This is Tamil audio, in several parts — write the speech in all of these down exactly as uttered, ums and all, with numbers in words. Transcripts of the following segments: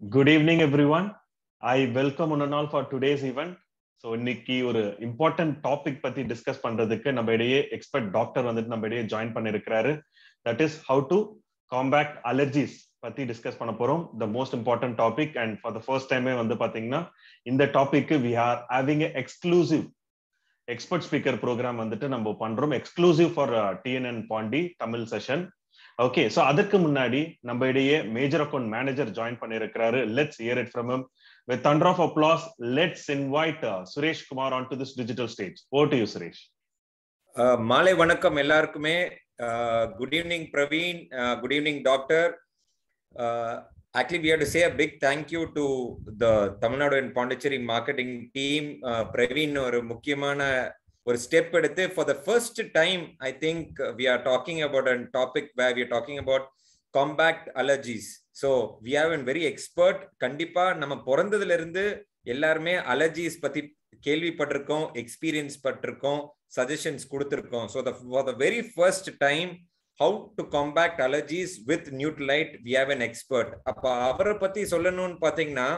Good evening, everyone. I welcome one and all for today's event. So, இன்னைக்கு ஒரு important topic பத்தி discuss பண்றதுக்கு நம்ம இடையே expert doctor வந்துட்டு நம்ம இடையே join பண்ணிருக்கிறாரு. That is how to combat allergies பத்தி discuss பண்ண போறோம். The most important topic, and for the first time வந்து பாத்தீங்கன்னா இந்த topic we are having a exclusive expert speaker program வந்துட்டு நம்ம பண்றோம். Exclusive for uh, T N N Pondi Tamil session. Okay, so அதற்கு முன்னாடி நம்ம இடையே மேஜர் அக்கவுண்ட் மேனேஜர் ஜாயின் பண்ணிருக்கிறாரு. Let's hear it from him. With thunder of applause, let's invite uh, Suresh Kumar onto this digital stage. Over to you, Suresh. Uh, மாலை வணக்கம் எல்லாருக்குமே. Uh, good evening, Praveen. Uh, good evening, doctor. Uh, actually, we have to say a big thank you to the Tamil Nadu and Pondicherry marketing team. Uh, Praveen ஒரு முக்கியமான ஒரு ஸ்டெப் எடுத்து for the first time I think we are talking about a topic where we are talking about combat allergies. So we have a very expert. கண்டிப்பா நம்ம பிறந்ததுல இருந்து எல்லாருமே அலர்ஜிஸ் பத்தி கேள்விப்பட்டிருக்கோம், எக்ஸ்பீரியன்ஸ் பட்டிருக்கோம், சஜஷன்ஸ் கொடுத்திருக்கோம். So the, for the very first time how to combat allergies with Nutrilite we have an expert. அப்ப அவரை பத்தி சொல்லணும்னு பாத்தீங்கன்னா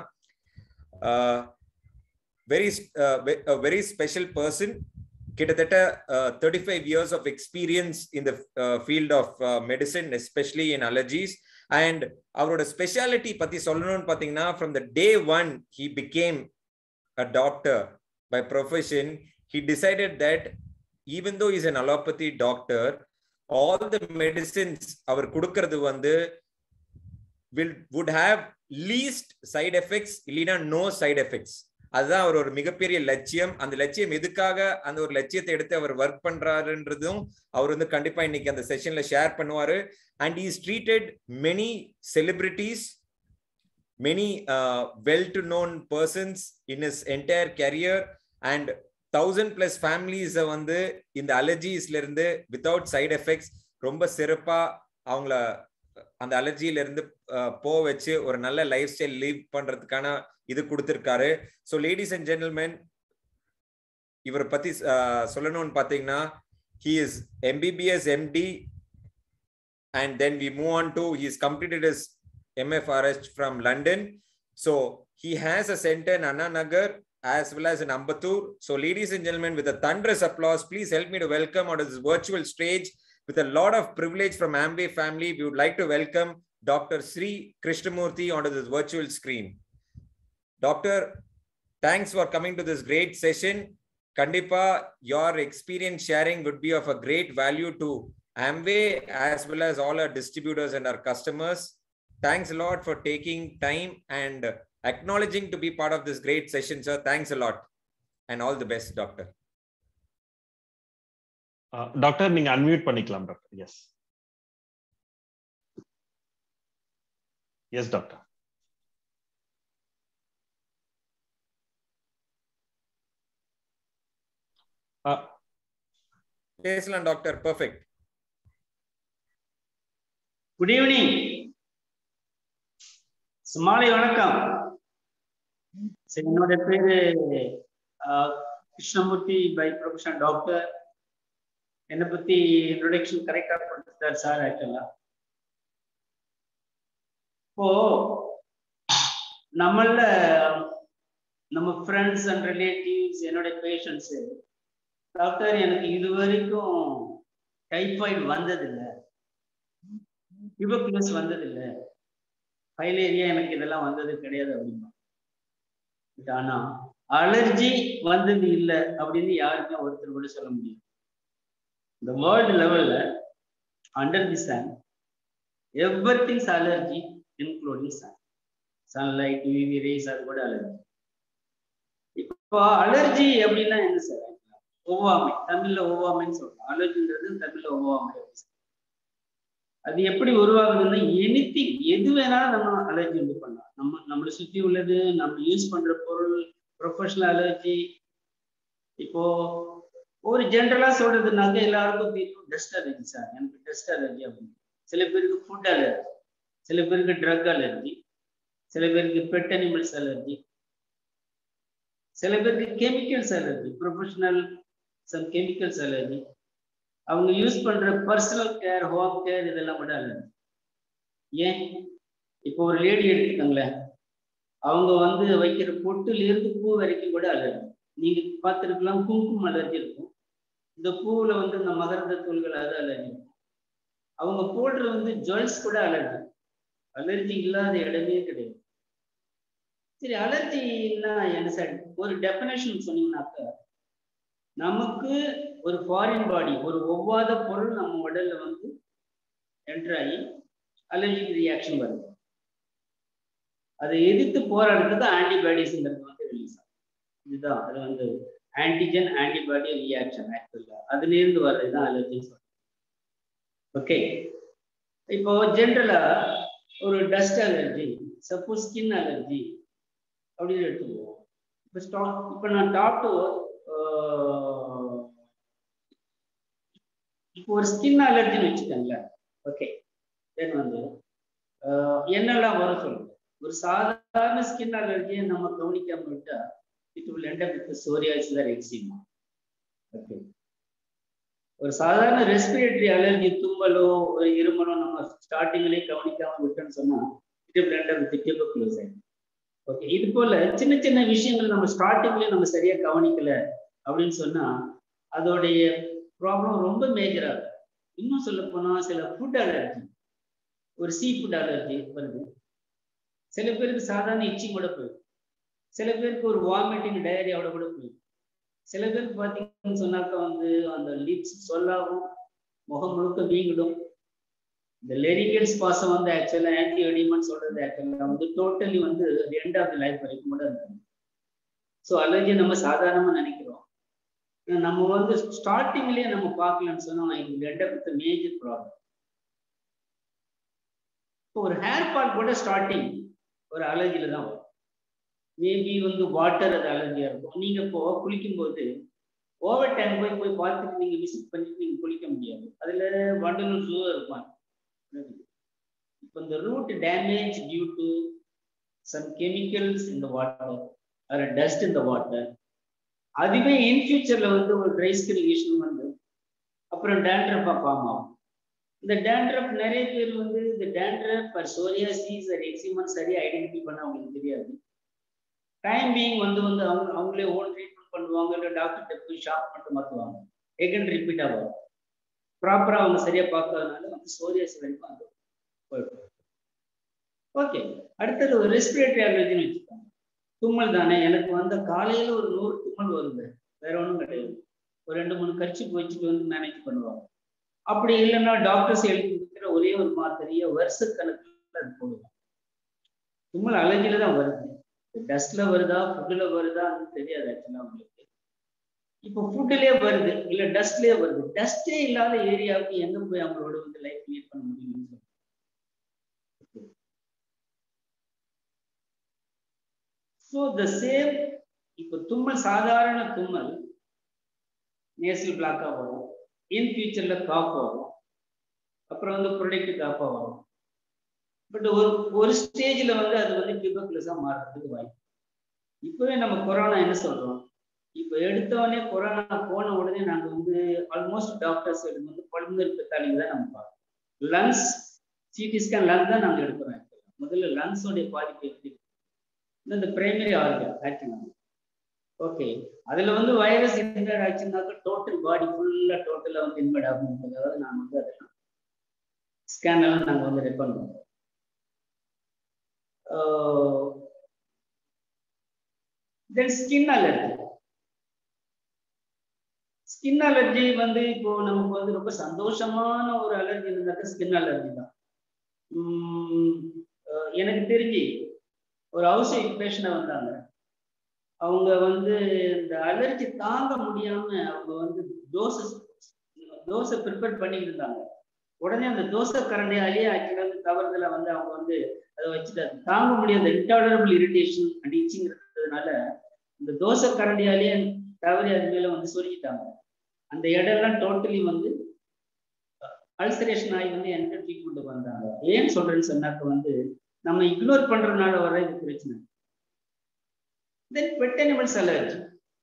very uh, a very special person. கிட்டத்தட்ட uh, thirty-five years of experience in the uh, field of uh, medicine, especially in allergies. And அவரோட ஸ்பெஷாலிட்டி பத்தி சொல்லணும்னு பாத்தீங்கன்னா from the day one he became a doctor by profession. He decided that even though he's an allopathy doctor, all the medicines அவர் கொடுக்கிறது வந்து will would have least side effects, இல்லைன்னா no side effects. அதுதான் அவர் ஒரு மிகப்பெரிய லட்சியம். அந்த லட்சியம் எதுக்காக அந்த ஒரு லட்சியத்தை எடுத்து அவர் ஒர்க் பண்றாருன்றதும் அவர் வந்து கண்டிப்பா இன்னைக்கு அந்த செஷன்ல ஷேர் பண்ணுவாரு. And he is treated many celebrities, many uh, well to known persons in his entire career, and thousand plus families வந்து இந்த அலர்ஜிஸ்ல இருந்து without side effects ரொம்ப சிறப்பா அவங்கள அந்த அலர்ஜியில இருந்து போ வச்சு ஒரு நல்ல லைஃப் ஸ்டைல் லீவ் பண்றதுக்கான இது கொடுத்திருக்காரு. So ladies and gentlemen, இவரை பத்தி சொல்லணும்னு பாத்தீங்கன்னா he is M B B S M D, and then we move on to he has completed his M F R H from London. So he has a center in Anna Nagar as well as in Ambattur. So ladies and gentlemen, with a thunderous applause, please help me to welcome on this virtual stage with a lot of privilege from Amway family. We would like to welcome Doctor Sri Krishnamurthy onto this virtual screen. Doctor, thanks for coming to this great session. Kandipa, your experience sharing would be of a great value to Amway as well as all our distributors and our customers. Thanks a lot for taking time and acknowledging to be part of this great session, sir. Thanks a lot and all the best, doctor. Uh, doctor, நீங்க unmute பண்ணிக்கலாம், doctor. Yes. Yes, doctor. பேசலாம் டாக்டர். பெர்ஃபெக்ட். Good evening. மாலை வணக்கம். என்னோட பேரு கிருஷ்ணமூர்த்தி, பை ப்ரொஃபஷன் டாக்டர். என்னை பத்தி இன்ட்ரோடக்ஷன் கரெக்டா கொடுத்துட்டார் சார். ஆக்சுவலா இப்போ நம்மள நம்ம ஃப்ரெண்ட்ஸ் அண்ட் ரிலேட்டிவ்ஸ், என்னோட பேஷண்ட்ஸ், டாக்டர் எனக்கு இது வரைக்கும் டைஃபாய்டு வந்ததில்லை, டியூபர்குலோசிஸ் வந்ததில்லை, ஃபைலேரியா எனக்கு இதெல்லாம் வந்தது கிடையாது அப்படின்னா. ஆனா அலர்ஜி வந்தது இல்லை அப்படின்னு யாருமே ஒருத்தர் கூட சொல்ல முடியும். இந்த வேர்ல்டு லெவல்ல under the sun everythings allergy, including sun sunlight, UV rays, அது கூட அலர்ஜி. இப்போ அலர்ஜி அப்படின்னா என்ன சார்? ஒவ்வாமை, தமிழ்ல ஒவ்வாமைன்னு சொல்றோம். அலர்ஜின்றது தமிழ்ல ஒவ்வாமை. அது எப்படி உருவாகுதுன்னா எனிதிங், எது வேணாலும் நம்ம அலர்ஜி வந்து பண்ணலாம். நம்ம நம்மளை சுத்தி உள்ளது, நம்ம யூஸ் பண்ற பொருள், ப்ரொஃபஷனல் அலர்ஜி. இப்போ ஒரு ஜென்ரலா சொல்றதுனாக்க எல்லாருக்கும் தெரியும் டஸ்ட் அலர்ஜி சார், எனக்கு டஸ்ட் அலர்ஜி அப்படின்னு. சில பேருக்கு ஃபுட் அலர்ஜி, சில பேருக்கு ட்ரக் அலர்ஜி, சில பேருக்கு பெட் அனிமல்ஸ் அலர்ஜி, சில பேருக்கு chemicals allergy, professional some chemicals allergy, அவங்க யூஸ் பண்ற பர்சனல் கேர், ஹோம் கேர், இதெல்லாம் கூட அலர்ஜி. ஏன் இப்போ ஒரு லேடி எடுத்துக்கோங்களேன், அவங்க வந்து வைக்கிற பொட்டுல இருந்து பூ வரைக்கும் கூட அலர்ஜி. நீங்க பார்த்துருக்கலாம், குங்குமம் அலர்ஜி இருக்கும். இந்த பூவுல வந்து இந்த மகரந்த தூள்கள் அது அலர்ஜி இருக்கும். அவங்க போடுற வந்து ஜுவல்ஸ் கூட அலர்ஜி. அலர்ஜி இல்லாத இடமே கிடையாது. சரி, அலர்ஜின்னா என்ன சார்? ஒரு டெஃபினேஷன் சொன்னீங்கன்னாக்க, நமக்கு ஒரு ஃபாரின் பாடி, ஒரு ஒவ்வாத பொருள் நம்ம உடல்ல வந்து என்ட்ராகி அலர்ஜிக் ரியாக்ஷன் வருது. அதை எதிர்த்து போராடுறதுக்கு ஆன்டிபாடிஸ்ங்கிறது வந்து ரிலீஸ் ஆகும். இதுதான் அது வந்து ஆன்டிஜன் ஆன்டிபாடி ரியாக்ஷன். ஆக்சுவலா அதுல இருந்து வர்றதுதான் அலர்ஜி. ஓகே, இப்போ ஜென்ரலா ஒரு dust allergy, suppose skin allergy அப்படின்னு எடுத்துக்குவோம். இப்போ ஸ்டாப் இப்போ நான் டாப் டு இப்போ ஒரு ஸ்கின் அலர்ஜின்னு வச்சுக்கோங்களேன். ஓகே, தென் வந்து என்னெல்லாம் வரும் சொல்லுங்க. ஒரு சாதாரண ஸ்கின் அலர்ஜியை நம்ம கவனிக்காம விட்டா it will end up with psoriasis or eczema. Okay, ஒரு சாதாரண ரெஸ்பிரேட்டரி அலர்ஜி, தும்மலோ ஒரு இருமலோ நம்ம ஸ்டார்டிங்லேயே கவனிக்காம விட்டோம்னு சொன்னா it will end up with tuberculosis. Okay, இது போல சின்ன சின்ன விஷயங்கள் நம்ம ஸ்டார்டிங்லேயே நம்ம சரியா கவனிக்கல அப்படின்னு சொன்னா அதோடைய ப்ராப்ளம் ரொம்ப மேஜரா இருக்கும். இன்னும் சொல்ல போனா சில ஃபுட் அலர்ஜி, ஒரு சீ ஃபுட் அலர்ஜி வருது. சில பேருக்கு சாதாரண இச்சிங் கூட போயிடும். சில பேருக்கு ஒரு வாமிட்டிங் டயரியாவோட கூட போயிடும். சில பேருக்கு பார்த்தீங்கன்னு சொன்னாக்க வந்து அந்த லிப்ஸ் சொல்லாகும், முகம் முழுக்க வீங்கிடும். இந்த லெரிங்கல் ஸ்பாசம் வந்து ஆக்சுவலா ஆன்டி எடிமன் சொல்றது ஆக்சுவலா வந்து டோட்டலி வந்து எண்ட் ஆஃப் தி லைஃப் வரைக்கும் கூட இருக்கும். ஸோ அலர்ஜி நம்ம சாதாரணமா நினைக்கிறோம். நம்ம வந்து ஸ்டார்டிங்லேயே நம்ம பார்க்கலன்னு சொன்னா இது end of the major problem. இப்போ ஒரு ஹேர் ஃபால் கூட ஸ்டார்டிங் ஒரு அலர்ஜியில தான் வரும். மேபி வந்து வாட்டர் அது அலர்ஜியா இருக்கும். நீங்க இப்போ குளிக்கும் போது ஓவர் டைம் போய் போய் பார்த்துட்டு நீங்க விசிட் பண்ணிட்டு நீங்க குளிக்க முடியாது. அதுல வண்டலூர் ஜூ இருப்பாங்க. இப்போ இந்த root damage due to some chemicals in the water or dust in the water, அதுவே இன் ஃபியூச்சர்ல வந்து ஒரு ட்ரை ஸ்கின் இஷ்யூ வந்து அப்புறம் டேண்ட்ரஃபா ஃபார்ம் ஆகும். இந்த டேண்ட்ரஃப் நிறைய பேர் வந்து இந்த dandruff or psoriasis or eczema சரியா ஐடென்டிஃபை பண்ண அவங்களுக்கு தெரியாது. டைம் பீயிங் வந்து வந்து அவங்க அவங்களே ஓன் ட்ரீட்மெண்ட் பண்ணுவாங்க, இல்லை டாக்டர்கிட்ட போய் ஷாப் பண்ணிட்டு மாற்றுவாங்க. எகன் ரிப்பீட் ஆகும். ப்ராப்பராக அவங்க சரியா பார்க்காதனால வந்து சோரியாசிஸ் வரைக்கும் அது போயிடும். ஓகே, அடுத்தது ஒரு ரெஸ்பிரேட்டரி அலர்ஜின்னு வச்சுக்கோங்க. தும்மல் தானே, எனக்கு வந்த காலையில ஒரு நூறு தும்மல் வருது, வேற ஒன்றும் கிடையாது. ஒரு ரெண்டு மூணு கர்ச்சீப் வச்சுட்டு வந்து மேனேஜ் பண்ணுவாங்க. அப்படி இல்லைன்னா டாக்டர்ஸ் எழுதி கொடுக்குற ஒரே ஒரு மாத்திரையை வருஷ கணக்கில் அது போடுவாங்க. தும்மல் அலர்ஜியில தான் வருது. டஸ்ட்ல வருதா ஃபுட்ல வருதான்னு தெரியாது ஆக்சுவலா உங்களுக்கு. இப்போ ஃபுட்லயே வருது இல்ல டஸ்ட்லயே வருது. டஸ்டே இல்லாத ஏரியாவுக்கு எங்க போய் அவங்களோட வந்து லைஃப் லீட் பண்ண முடியும்? So the same. இப்போ தும்மல் சாதாரண தும்மல் நேசல் பிளாக்கா வரும், இன் ஃபியூச்சர்ல காஃப் வரும், அப்புறம் வந்து ப்ரொடக்டிவ் காஃபா வரும். பட் ஒரு ஒரு ஸ்டேஜ்ல வந்து அது வந்து டியூபர்குலோஸா மாறுறதுக்கு வாய்ப்பு. இப்பவே நம்ம கொரோனா என்ன சொல்றோம், இப்போ எடுத்தவொடனே கொரோனா போன உடனே நாங்க வந்து ஆல்மோஸ்ட் டாக்டர்ஸ் வந்து பல்மனரி பெத்தாலஜி தான் நம்ம பார்க்கறோம். லங்ஸ் சிடி ஸ்கேன் லங் தான் நாங்க எடுக்கிறோம். முதல்ல லங்ஸோடைய பாதிப்பு எப்படி இந்த பிரைமரி ஆர்கன் ஆக்டிங். ஓகே, அதுல வந்து வைரஸ் இன்வைட் ஆச்சுன்னாக்க டோட்டல் பாடி ஃபுல்லா டோட்டலா வந்து இன்வைட் ஆகுங்கிறதாவது நாங்கள் வந்து அதெல்லாம் ஸ்கேன் எல்லாம் நாங்கள் வந்து ரெஃபர் பண்ணுவோம். Then skin allergy. Skin allergy வந்து இப்போ நமக்கு வந்து ரொம்ப சந்தோஷமான ஒரு அலர்ஜி இருந்தாக்க ஸ்கின் அலர்ஜி தான். எனக்கு தெரிஞ்சு ஒரு ஹவுஸ் ஒய்ஃப் பேஷண்ட் வந்தாங்க. அவங்க வந்து இந்த அலர்ஜி தாங்க முடியாம அவங்க வந்து தோசை தோசை ப்ரிப்பேர் பண்ணிட்டு இருந்தாங்க. உடனே அந்த தோசை கரண்டியாலேயே ஆக்சுவலாக தவறுதல வந்து அவங்க வந்து அதை வச்சுட்டு தாங்க முடியாத இன்டாலரபிள் இரிட்டேஷன் அண்ட் இச்சிங்கிறதுனால இந்த தோசை கரண்டியாலேயே தவறி அது மேல வந்து சொல்லிட்டாங்க. அந்த இடம்லாம் டோட்டலி வந்து அல்சரேஷன் ஆகி வந்து என்கிட்ட ட்ரீட்மெண்ட்டுக்கு வந்தாங்க. ஏன் சொல்றேன்னு சொன்னாக்க வந்து நம்ம இக்னோர் பண்றதுனால வர இது பிரச்சனை. Then pet animals allergy.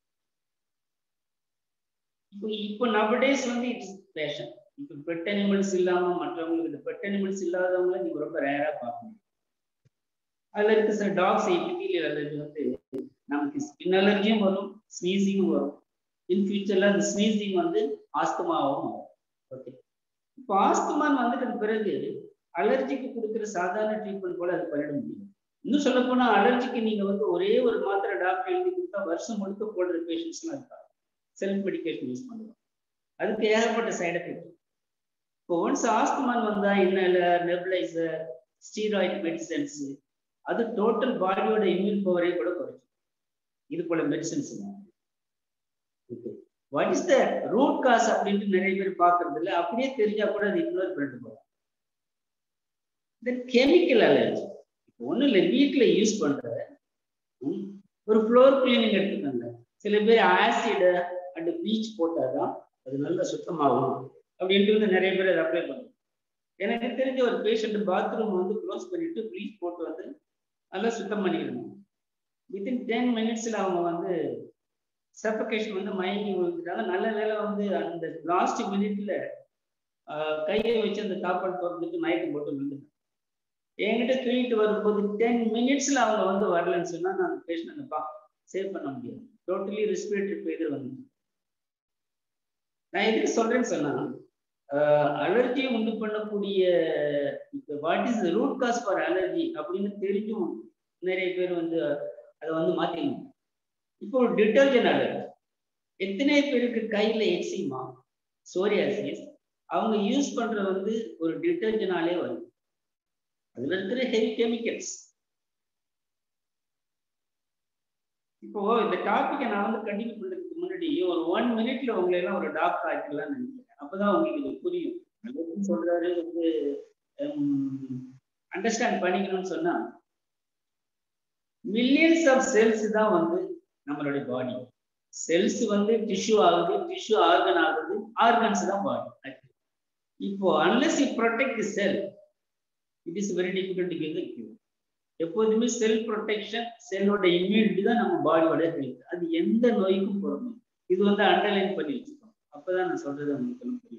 இப்போ இப்போ நவடேஸ் வந்து இட்ஸ் ஃபேஷன். இப்போ பெட் அனிமல்ஸ் இல்லாம மற்றவங்களுக்கு, பெட் அனிமல்ஸ் இல்லாதவங்களை நீங்க ரொம்ப ரேரா பார்க்கணும். அதுல இருக்க சில டாக்ஸ் எபித்தீலியல் அலர்ஜி வந்து நமக்கு ஸ்கின் அலர்ஜியும் வரும், ஸ்னீசிங்கும் வரும். இன் ஃபியூச்சர்ல அந்த ஸ்னீசிங் வந்து ஆஸ்துமாவும் வரும். ஓகே, இப்போ ஆஸ்துமான் வந்துட்டு பிறகு அலர்ஜிக்கு கொடுக்குற சாதாரண ட்ரீட்மெண்ட் போல அது பண்ணிட முடியும். இன்னும் சொல்ல போனா அலர்ஜிக்கு நீங்க வந்து ஒரே ஒரு மாத்திரை டாக்டர் எழுதி கொடுத்தா வருஷம் முழுக்க போடுற பேஷண்ட்ஸ் எல்லாம் இருக்காங்க. செல்ஃப் மெடிகேஷன் யூஸ் பண்ணுவோம், அதுக்கு ஏகப்பட்ட சைடு எஃபெக்ட். இப்போ ஒன்ஸ் ஆஸ்துமான் வந்தா இன்னலர், நெபுலைசர், ஸ்டீராய்டு மெடிசன்ஸ், அது டோட்டல் பாடியோட இம்யூன் பவரை கூட குறைக்கும். இது போல medicines. What is the root cause அப்படின்ட்டு நிறைய பேர் பாக்குறது இல்லை. அப்படியே தெரிஞ்சா கூட அது இக்னோர் பண்ணிட்டு போறோம். தென் கெமிக்கல் அலர்ஜி ஒன்றும் இல்லை, வீட்டில் யூஸ் பண்ற ஒரு ஃப்ளோர் கிளீனிங் எடுத்துக்கோங்க. சில பேர் ஆசிட் அண்ட் ப்ளீச் போட்டாதான் அது நல்லா சுத்தமாகும் அப்படின்ட்டு நிறைய பேர் அதை அப்ளை பண்ணுவாங்க. எனக்கு தெரிஞ்ச ஒரு பேஷண்ட் பாத்ரூம் வந்து க்ளோஸ் பண்ணிட்டு ப்ளீச் போட்டு வந்து நல்லா சுத்தம் பண்ணிக்கணும். வித்தின் டென் மினிட்ஸ்ல அவங்க வந்து சஃபகேஷன் வந்து மயங்கி விழுந்துட்டாங்க. நல்ல வேலை வந்து அந்த லாஸ்ட் மினிட்ல கையை வச்சு அந்த காப்பாடு திறந்துட்டு மயக்கம் போட்டு விழுந்துட்டாங்க. என்கிட்ட தூக்கிட்டு வரும்போது டென் மினிட்ஸ்ல அவங்க வந்து வரலன்னு சொன்னா நான் அந்த பேஷண்ட் பா சேவ் பண்ண முடியாது. டோட்டலி ரெஸ்பிரேட்டரி ஃபெயிலியர் வந்து நான் எதுக்கு சொல்றேன்னு சொன்னா, அலர்ஜியை உண்டு பண்ணக்கூடிய what is root cause for allergy அப்படின்னு தெரிஞ்சும் நிறைய பேர் வந்து அதை வந்து மாத்திக்கணும். இப்போ ஒரு டிட்டர்ஜென்ட் அலர்ஜி, எத்தனை பேருக்கு கையில எக்ஸிமா, சோரியாசிஸ், அவங்க யூஸ் பண்ற வந்து ஒரு டிட்டர்ஜென்டாலே வரும். அதுல இருக்கிற ஹெவி கெமிக்கல்ஸ். இப்போ இந்த டாபிக்கை நான் வந்து கண்டினியூ பண்றதுக்கு முன்னாடி ஒரு ஒன் மினிட்ல உங்களை எல்லாம் ஒரு டாக்டர் ஆக்கிடலாம்னு நினைக்கிறேன். அப்பதான் உங்களுக்கு இது புரியும். நல்லதுன்னு சொல்றாரு வந்து அண்டர்ஸ்டாண்ட் பண்ணிக்கணும்னு சொன்னா, மில்லியன்ஸ் ஆஃப் செல்ஸ் தான் வந்து நம்மளுடைய பாடி. செல்ஸ் வந்து டிஷ்யூ ஆகுது, டிஷ்யூ ஆர்கன் ஆகுது, ஆர்கன்ஸ் தான் பாடி. இப்போ unless you protect the cell, it is very difficult to give the cure. எப்போதுமே செல் ப்ரொடெக்ஷன், செல்லோட இம்யூனிட்டி தான் நம்ம பாடியோட ஹெல்த். அது எந்த நோய்க்கும் பொருந்தும். இது வந்து அண்டர்லைன் பண்ணி வச்சுக்கணும். அப்பதான் நான் சொல்றது உங்களுக்கு புரியும்.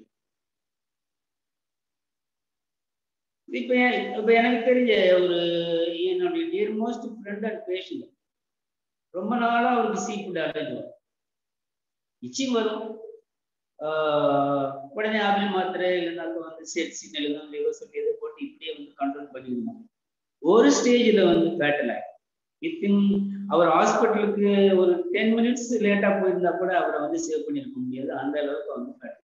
இப்ப இப்ப எனக்கு தெரிஞ்ச ஒரு என்னுடைய dear most friend and patient, ரொம்ப நாளா அவருக்கு சீ ஃபுட் அலர்ஜி வரும், இச்சிங் வரும். ஆஹ் உடனே ஆப்பிள் மாத்திரை இல்லைனாக்க வந்து செட்சின் எழுதும், லிவர் சொல்லி எதை போட்டு இப்படியே வந்து கண்ட்ரோல் பண்ணிடுவோம். ஒரு ஸ்டேஜ்ல வந்து ஃபேட்டல் ஆகும். வித்தின் அவர் ஹாஸ்பிட்டலுக்கு ஒரு டென் மினிட்ஸ் லேட்டா போயிருந்தா கூட அவரை வந்து சேவ் பண்ணியிருக்க முடியாது, அந்த அளவுக்கு வந்து ஃபேட்டல்.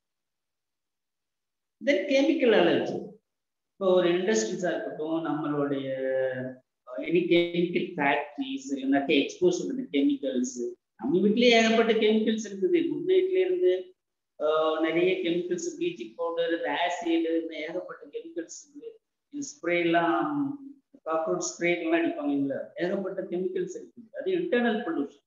தென் கெமிக்கல் அலர்ஜி, இப்போ ஒரு இண்டஸ்ட்ரீஸா இருக்கட்டும், நம்மளுடைய எனி கெமிக்கல் ஃபேக்ட்ரிஸ் இல்லைனாக்கா எக்ஸ்போஸ் பண்ணுற கெமிக்கல்ஸ். நம்ம வீட்லயே ஏகப்பட்ட கெமிக்கல்ஸ் இருக்குது. குட் நைட்ல இருந்து நிறைய கெமிக்கல்ஸ், ப்ளீச்சிங் பவுடர், இந்த ஆசிட், இந்த ஏகப்பட்ட கெமிக்கல்ஸ் இருக்குது. ஸ்ப்ரே எல்லாம், காக்ரோச் ஸ்ப்ரே எல்லாம் அடிப்பாங்க, இல்ல ஏகப்பட்ட கெமிக்கல்ஸ் இருக்குது. அது இன்டர்னல் பொல்யூஷன்.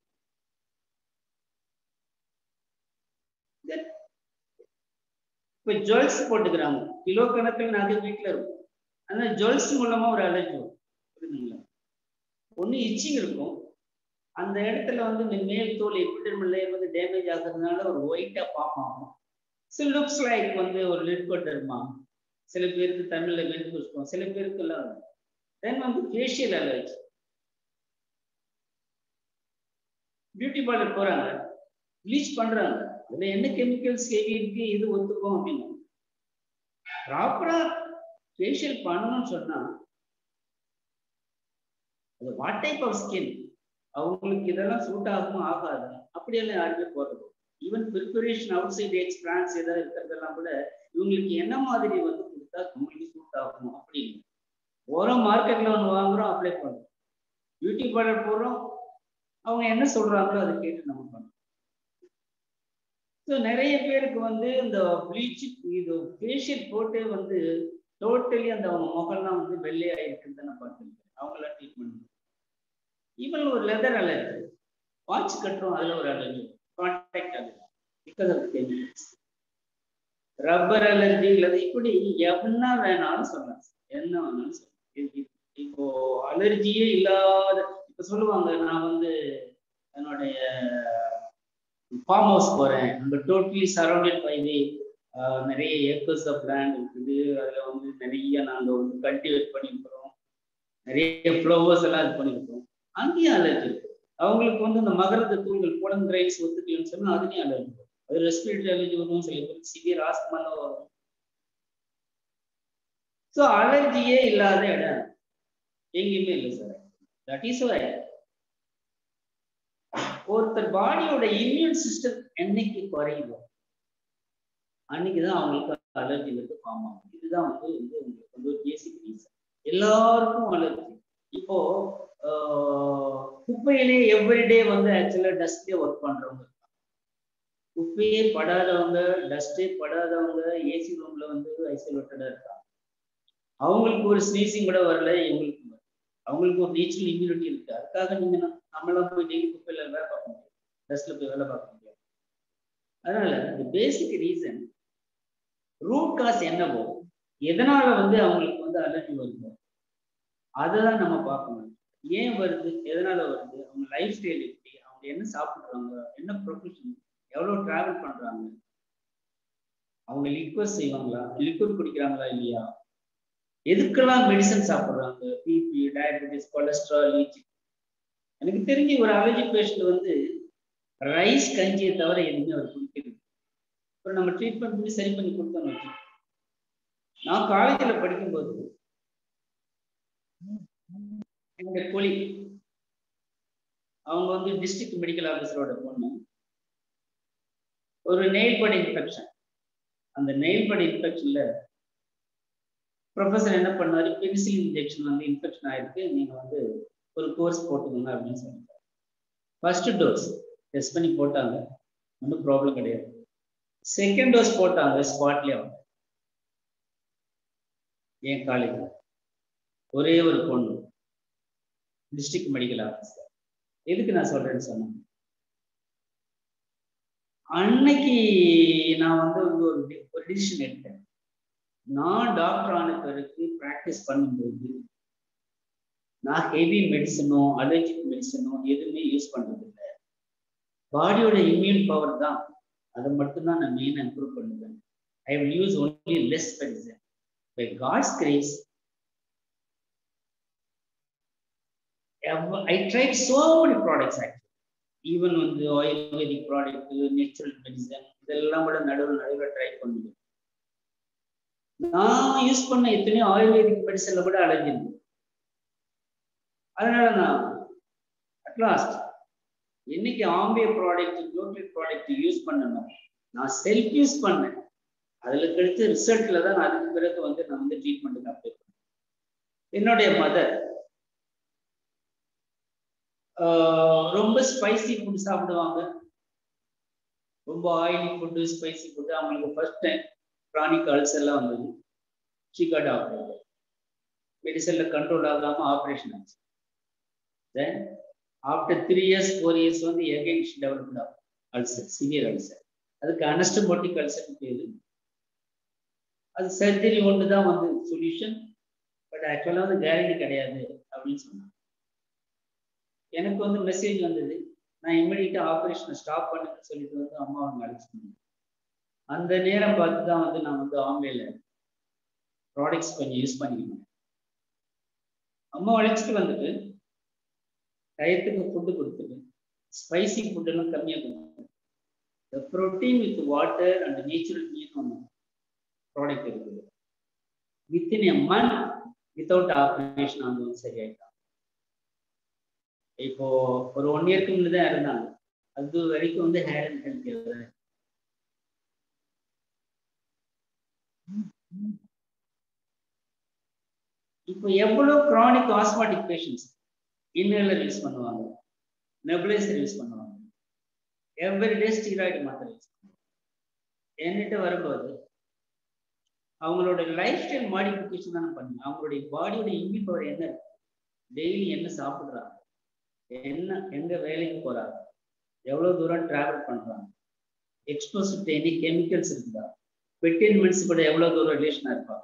இப்போ ஜுவல்ஸ் போட்டுக்கிறாங்க, கிலோ கணக்கில் நகை வீட்டுல இருக்கும். ஆனா ஜுவல்ஸ் மூலமா ஒரு அலர்ஜி வரும், புரியுதுங்களா? ஒண்ணு இச்சிங் இருக்கும், அந்த இடத்துல வந்து இந்த மேல் தோல் எபிடெர்மல் லேயர் வந்து டேமேஜ் ஆகுறதுனால ஒரு ஒயிட்டா பாப் ஆகும். ஸோ லுக்ஸ் லைக் வந்து ஒரு லிட்கோடர்மா. சில பேருக்கு தமிழ்ல வெண்புஷ்பம், சில பேருக்கு எல்லாம். தென் வந்து ஃபேஷியல் அலர்ஜி. பியூட்டி பார்லர் போறாங்க, ப்ளீச் பண்றாங்க, அதுல என்ன கெமிக்கல்ஸ் ஹெவி இருக்கு, இது ஒத்துக்கும் அப்படின்னு. ப்ராப்பரா ஃபேஷியல் பண்ணணும்னு சொன்னா அது வாட் டைப் ஆஃப் ஸ்கின், அவங்களுக்கு இதெல்லாம் சூட் ஆகும் ஆகாது அப்படியெல்லாம் யாருமே போறது. ஈவன் ப்ரிப்பரேஷன் அவுட் சைட் எக்ஸ் பிரான்ஸ் ஏதாவது இருக்கிறதெல்லாம் கூட இவங்களுக்கு என்ன மாதிரி வந்து கொடுத்தா உங்களுக்கு சூட் ஆகும் அப்படின்னு. ஓரம் மார்க்கெட்ல ஒன்று வாங்குறோம், அப்ளை பண்றோம், பியூட்டி பார்லர் போடுறோம், அவங்க என்ன சொல்றாங்களோ அதை கேட்டு நம்ம பண்ணோம். ஸோ நிறைய பேருக்கு வந்து இந்த ப்ளீச், இது ஃபேஷியல் போட்டே வந்து டோட்டலி அந்த அவங்க முகம்லாம் வந்து வெள்ளையா இருக்குன்னு நான் பார்த்துருக்கேன். அவங்களாம் ட்ரீட்மெண்ட். ஈவன் ஒரு லெதர் அலர்ஜி, வாட்ச் கட்டுறோம், அதுல ஒரு allergy, contact allergy, because of chemicals. Rubber allergy இல்லது இப்படி என்ன வேணாலும் சொல்லலாம், என்ன வேணாலும் சொல்லலாம். இப்போ அலர்ஜியே இல்லாத, இப்ப சொல்லுவாங்க நான் வந்து என்னுடைய ஃபார்ம் ஹவுஸ் போறேன், அங்க டோட்டலி சரௌண்டட் பை தி நிறைய ஏக்கர்ஸ் ஆஃப் லேண்ட் இருக்குது, அதுல வந்து நிறைய நாங்க வந்து கல்டிவேட் பண்ணிருக்கிறோம், நிறைய ஃப்ளவர்ஸ் எல்லாம் இது பண்ணியிருக்கோம், அங்கேயும் அலர்ஜி இருக்கு. அவங்களுக்கு வந்து இந்த மகரந்த தூள்கள் போலன் கிரைன்ஸ் ஒத்துக்கலன்னு சொன்னா அதுலேயும் அலர்ஜி வரும். அது ரெஸ்பிரேட்டரி அலர்ஜி வரும், சில பேருக்கு சிவியர் ஆஸ்துமாலாம் வரும். ஸோ அலர்ஜியே இல்லாத இடம் எங்கேயுமே இல்லை சார். தட் இஸ் வை ஒருத்தர் பாடியோட இம்யூன் சிஸ்டம் என்னைக்கு குறையுதோ அன்னைக்குதான் அவங்களுக்கு அலர்ஜி வந்து ஃபார்ம் ஆகும். இதுதான் வந்து வந்து உங்களுக்கு வந்து ஒரு பேசிக் ரீசன். எல்லாருக்கும் அலர்ஜி. இப்போ குப்பையிலே எவ்ரிடே வந்து ஆக்சுவலா டஸ்ட்லயே ஒர்க் பண்றவங்க, குப்பையே படாதவங்க, டஸ்டே படாதவங்க ஏசி ரூம்ல வந்து ஐசோலேட்டடா இருக்காங்க. அவங்களுக்கு ஒரு ஸ்னீசிங் கூட வரல, எங்களுக்கு அவங்களுக்கு ஒரு நேச்சுரல் இம்யூனிட்டி இருக்கு. அதுக்காக நீங்க நம்மளாம் போய் டெய்லி குப்பையில வேலை பார்க்க முடியாது, டஸ்ட்ல போய் வேலை பார்க்க முடியாது. அதனால இந்த பேசிக் ரீசன், ரூட் காஸ் என்னவோ, எதனால வந்து அவங்களுக்கு வந்து அலர்ஜி வருதோ அதைதான் நம்ம பார்க்கணும். ஏன் வருது, எதனால வருது, அவங்க லைஃப் ஸ்டைல் எப்படி, அவங்க என்ன சாப்பிடுறாங்க, என்ன ப்ரொஃபஷன், எவ்வளவு டிராவல் பண்றாங்க, அவங்க லிக்விட் செய்வாங்களா, லிக்விட் குடிக்கிறாங்களா இல்லையா, எதுக்கெல்லாம் மெடிசன் சாப்பிடுறாங்க, பிபி, டயபெட்டிஸ், கொலஸ்ட்ரால். எனக்கு தெரிஞ்சு ஒரு அலர்ஜி பேஷண்ட் வந்து ரைஸ் கஞ்சியை தவிர எதுவுமே அவர் குடிக்கிறது. அப்புறம் நம்ம ட்ரீட்மெண்ட் பண்ணி சரி பண்ணி கொடுத்தோம். நான் காலேஜில் படிக்கும்போது என்னுடைய கொலி, அவங்க வந்து டிஸ்ட்ரிக்ட் மெடிக்கல் ஆஃபீஸரோட பொண்ணு, ஒரு நெயில் பட் இன்ஃபெக்ஷன். அந்த நெயில் பட் இன்ஃபெக்ஷன்ல ப்ரொஃபஸர் என்ன பண்ணாரு, பென்சில் இன்ஜெக்ஷன் வந்து இன்ஃபெக்ஷன் ஆயிருக்கு, நீங்க வந்து ஒரு கோர்ஸ் போட்டுக்கோங்க அப்படின்னு சொல்லிட்டாரு. ஃபர்ஸ்ட் டோஸ் டெஸ்ட் பண்ணி போட்டாங்க, ஒன்றும் ப்ராப்ளம் கிடையாது. செகண்ட் டோஸ் போட்டாங்க, ஸ்பாட்லேயே அவங்க என் காலேஜ் ஒரே ஒரு பொண்ணு, டிஸ்ட்ரிக்ட் மெடிக்கல் ஆஃபீஸர். எதுக்கு நான் சொல்றேன்னு சொன்னேன், அன்னைக்கு நான் வந்து ஒரு ஒரு டிசிஷன் எடுத்தேன். நான் டாக்டர் ஆன பிறகு ப்ராக்டிஸ் பண்ணும்போது நான் ஹெவி மெடிசனோ அலர்ஜிக் மெடிசனோ எதுவுமே யூஸ் பண்றது இல்லை. பாடியோட இம்யூன் பவர் தான், அதை மட்டும்தான் நான் மெயினாக இம்ப்ரூவ் பண்ணுவேன். I will use only less medicine. By God's grace I tried so many products actually. Even வந்து ஆயுர்வேதிக் ப்ராடக்ட், நேச்சுரல் மெடிசன், இதெல்லாம் கூட நடுவில் நடுவில் ட்ரை பண்ணுவேன். நான் யூஸ் பண்ண எத்தனையோ ஆயுர்வேதிக் மெடிசன்ல கூட அலர்ஜி இருக்கு. அதனால நான் அட்லாஸ்ட் என்னைக்கு Amway product, global product use பண்ணணும், நான் செல்ஃப் யூஸ் பண்ணேன். அதுல கிடைச்ச ரிசல்ட்ல தான் நான் அதுக்கு பிறகு வந்து நான் வந்து ட்ரீட்மெண்ட்டுக்கு அப்ளை பண்ணேன். என்னுடைய மதர் ரொம்ப ஸ்பைசி ஃபுட் சாப்பிடுவாங்க, ரொம்ப ஆயிலி ஃபுட்டு, ஸ்பைசி ஃபுட்டு. அவங்களுக்கு ஃபர்ஸ்ட் டைம் கிரானிக் அல்சர்லாம் வந்தது. She got operated. மெடிசன்ல கண்ட்ரோல் ஆகாம ஆப்ரேஷன் ஆச்சு. Then after three years four years வந்து again she developed ulcer, severe ulcer. அதுக்கு அனஸ்டமோட்டிக் அல்சர்னு பேரு. அது சர்ஜரி ஒன்று தான் வந்து சொல்யூஷன், பட் ஆக்சுவலாக வந்து கேரண்டி கிடையாது அப்படின்னு சொன்னாங்க. எனக்கு வந்து மெசேஜ் வந்தது, நான் இம்மிடியட்டா ஆப்ரேஷனை ஸ்டாப் பண்ணுன்னு சொல்லிட்டு வந்து அம்மா அவங்க அழைச்சிட்டு, அந்த நேரம் பார்த்து தான் வந்து நான் வந்து ஆன்லைன்ல ப்ராடக்ட்ஸ் கொஞ்சம் யூஸ் பண்ணிக்கிட்டேன். அம்மா அழைச்சிட்டு வந்துட்டு டயத்துக்கு ஃபுட்டு கொடுத்துட்டு, ஸ்பைசி ஃபுட்டெல்லாம் கம்மியாக கொடுத்துருக்கேன். இந்த protein with water and natural மீன் ஒன்று ப்ராடக்ட் இருக்குது. Within a month without operation அவங்க சரியாயிட்டாங்க. இப்போ ஒரு ஒன் இயர்க்கு முன்னாடி தான் இருந்தாங்க. அது வரைக்கும் வந்து ஹேர் அண்ட் ஹெல்த் கேர். இப்போ எவ்வளவு chronic asthmatic patients inhaler use பண்ணுவாங்க, நெபுலைசர் யூஸ் பண்ணுவாங்க, எவ்ரிடே ஸ்டீராய்டு மாத்திரை யூஸ் பண்ணுவாங்க. என்கிட்ட வரும்போது அவங்களோட லைஃப் ஸ்டைல் மாடிஃபிகேஷன் தானே பண்ணுங்க. அவங்களுடைய பாடியோட இம்யூன் பவர் என்ன, டெய்லி என்ன சாப்பிடுறாங்க, என்ன எங்க வேலைக்கு போறாங்க, எவ்வளவு தூரம் டிராவல் பண்றாங்க, எக்ஸ்போஸ் டு எனி கெமிக்கல்ஸ் இருக்குதா, விட்டமின்ஸ் கூட எவ்வளவு தூரம் ரிலேஷனா இருப்பாங்க,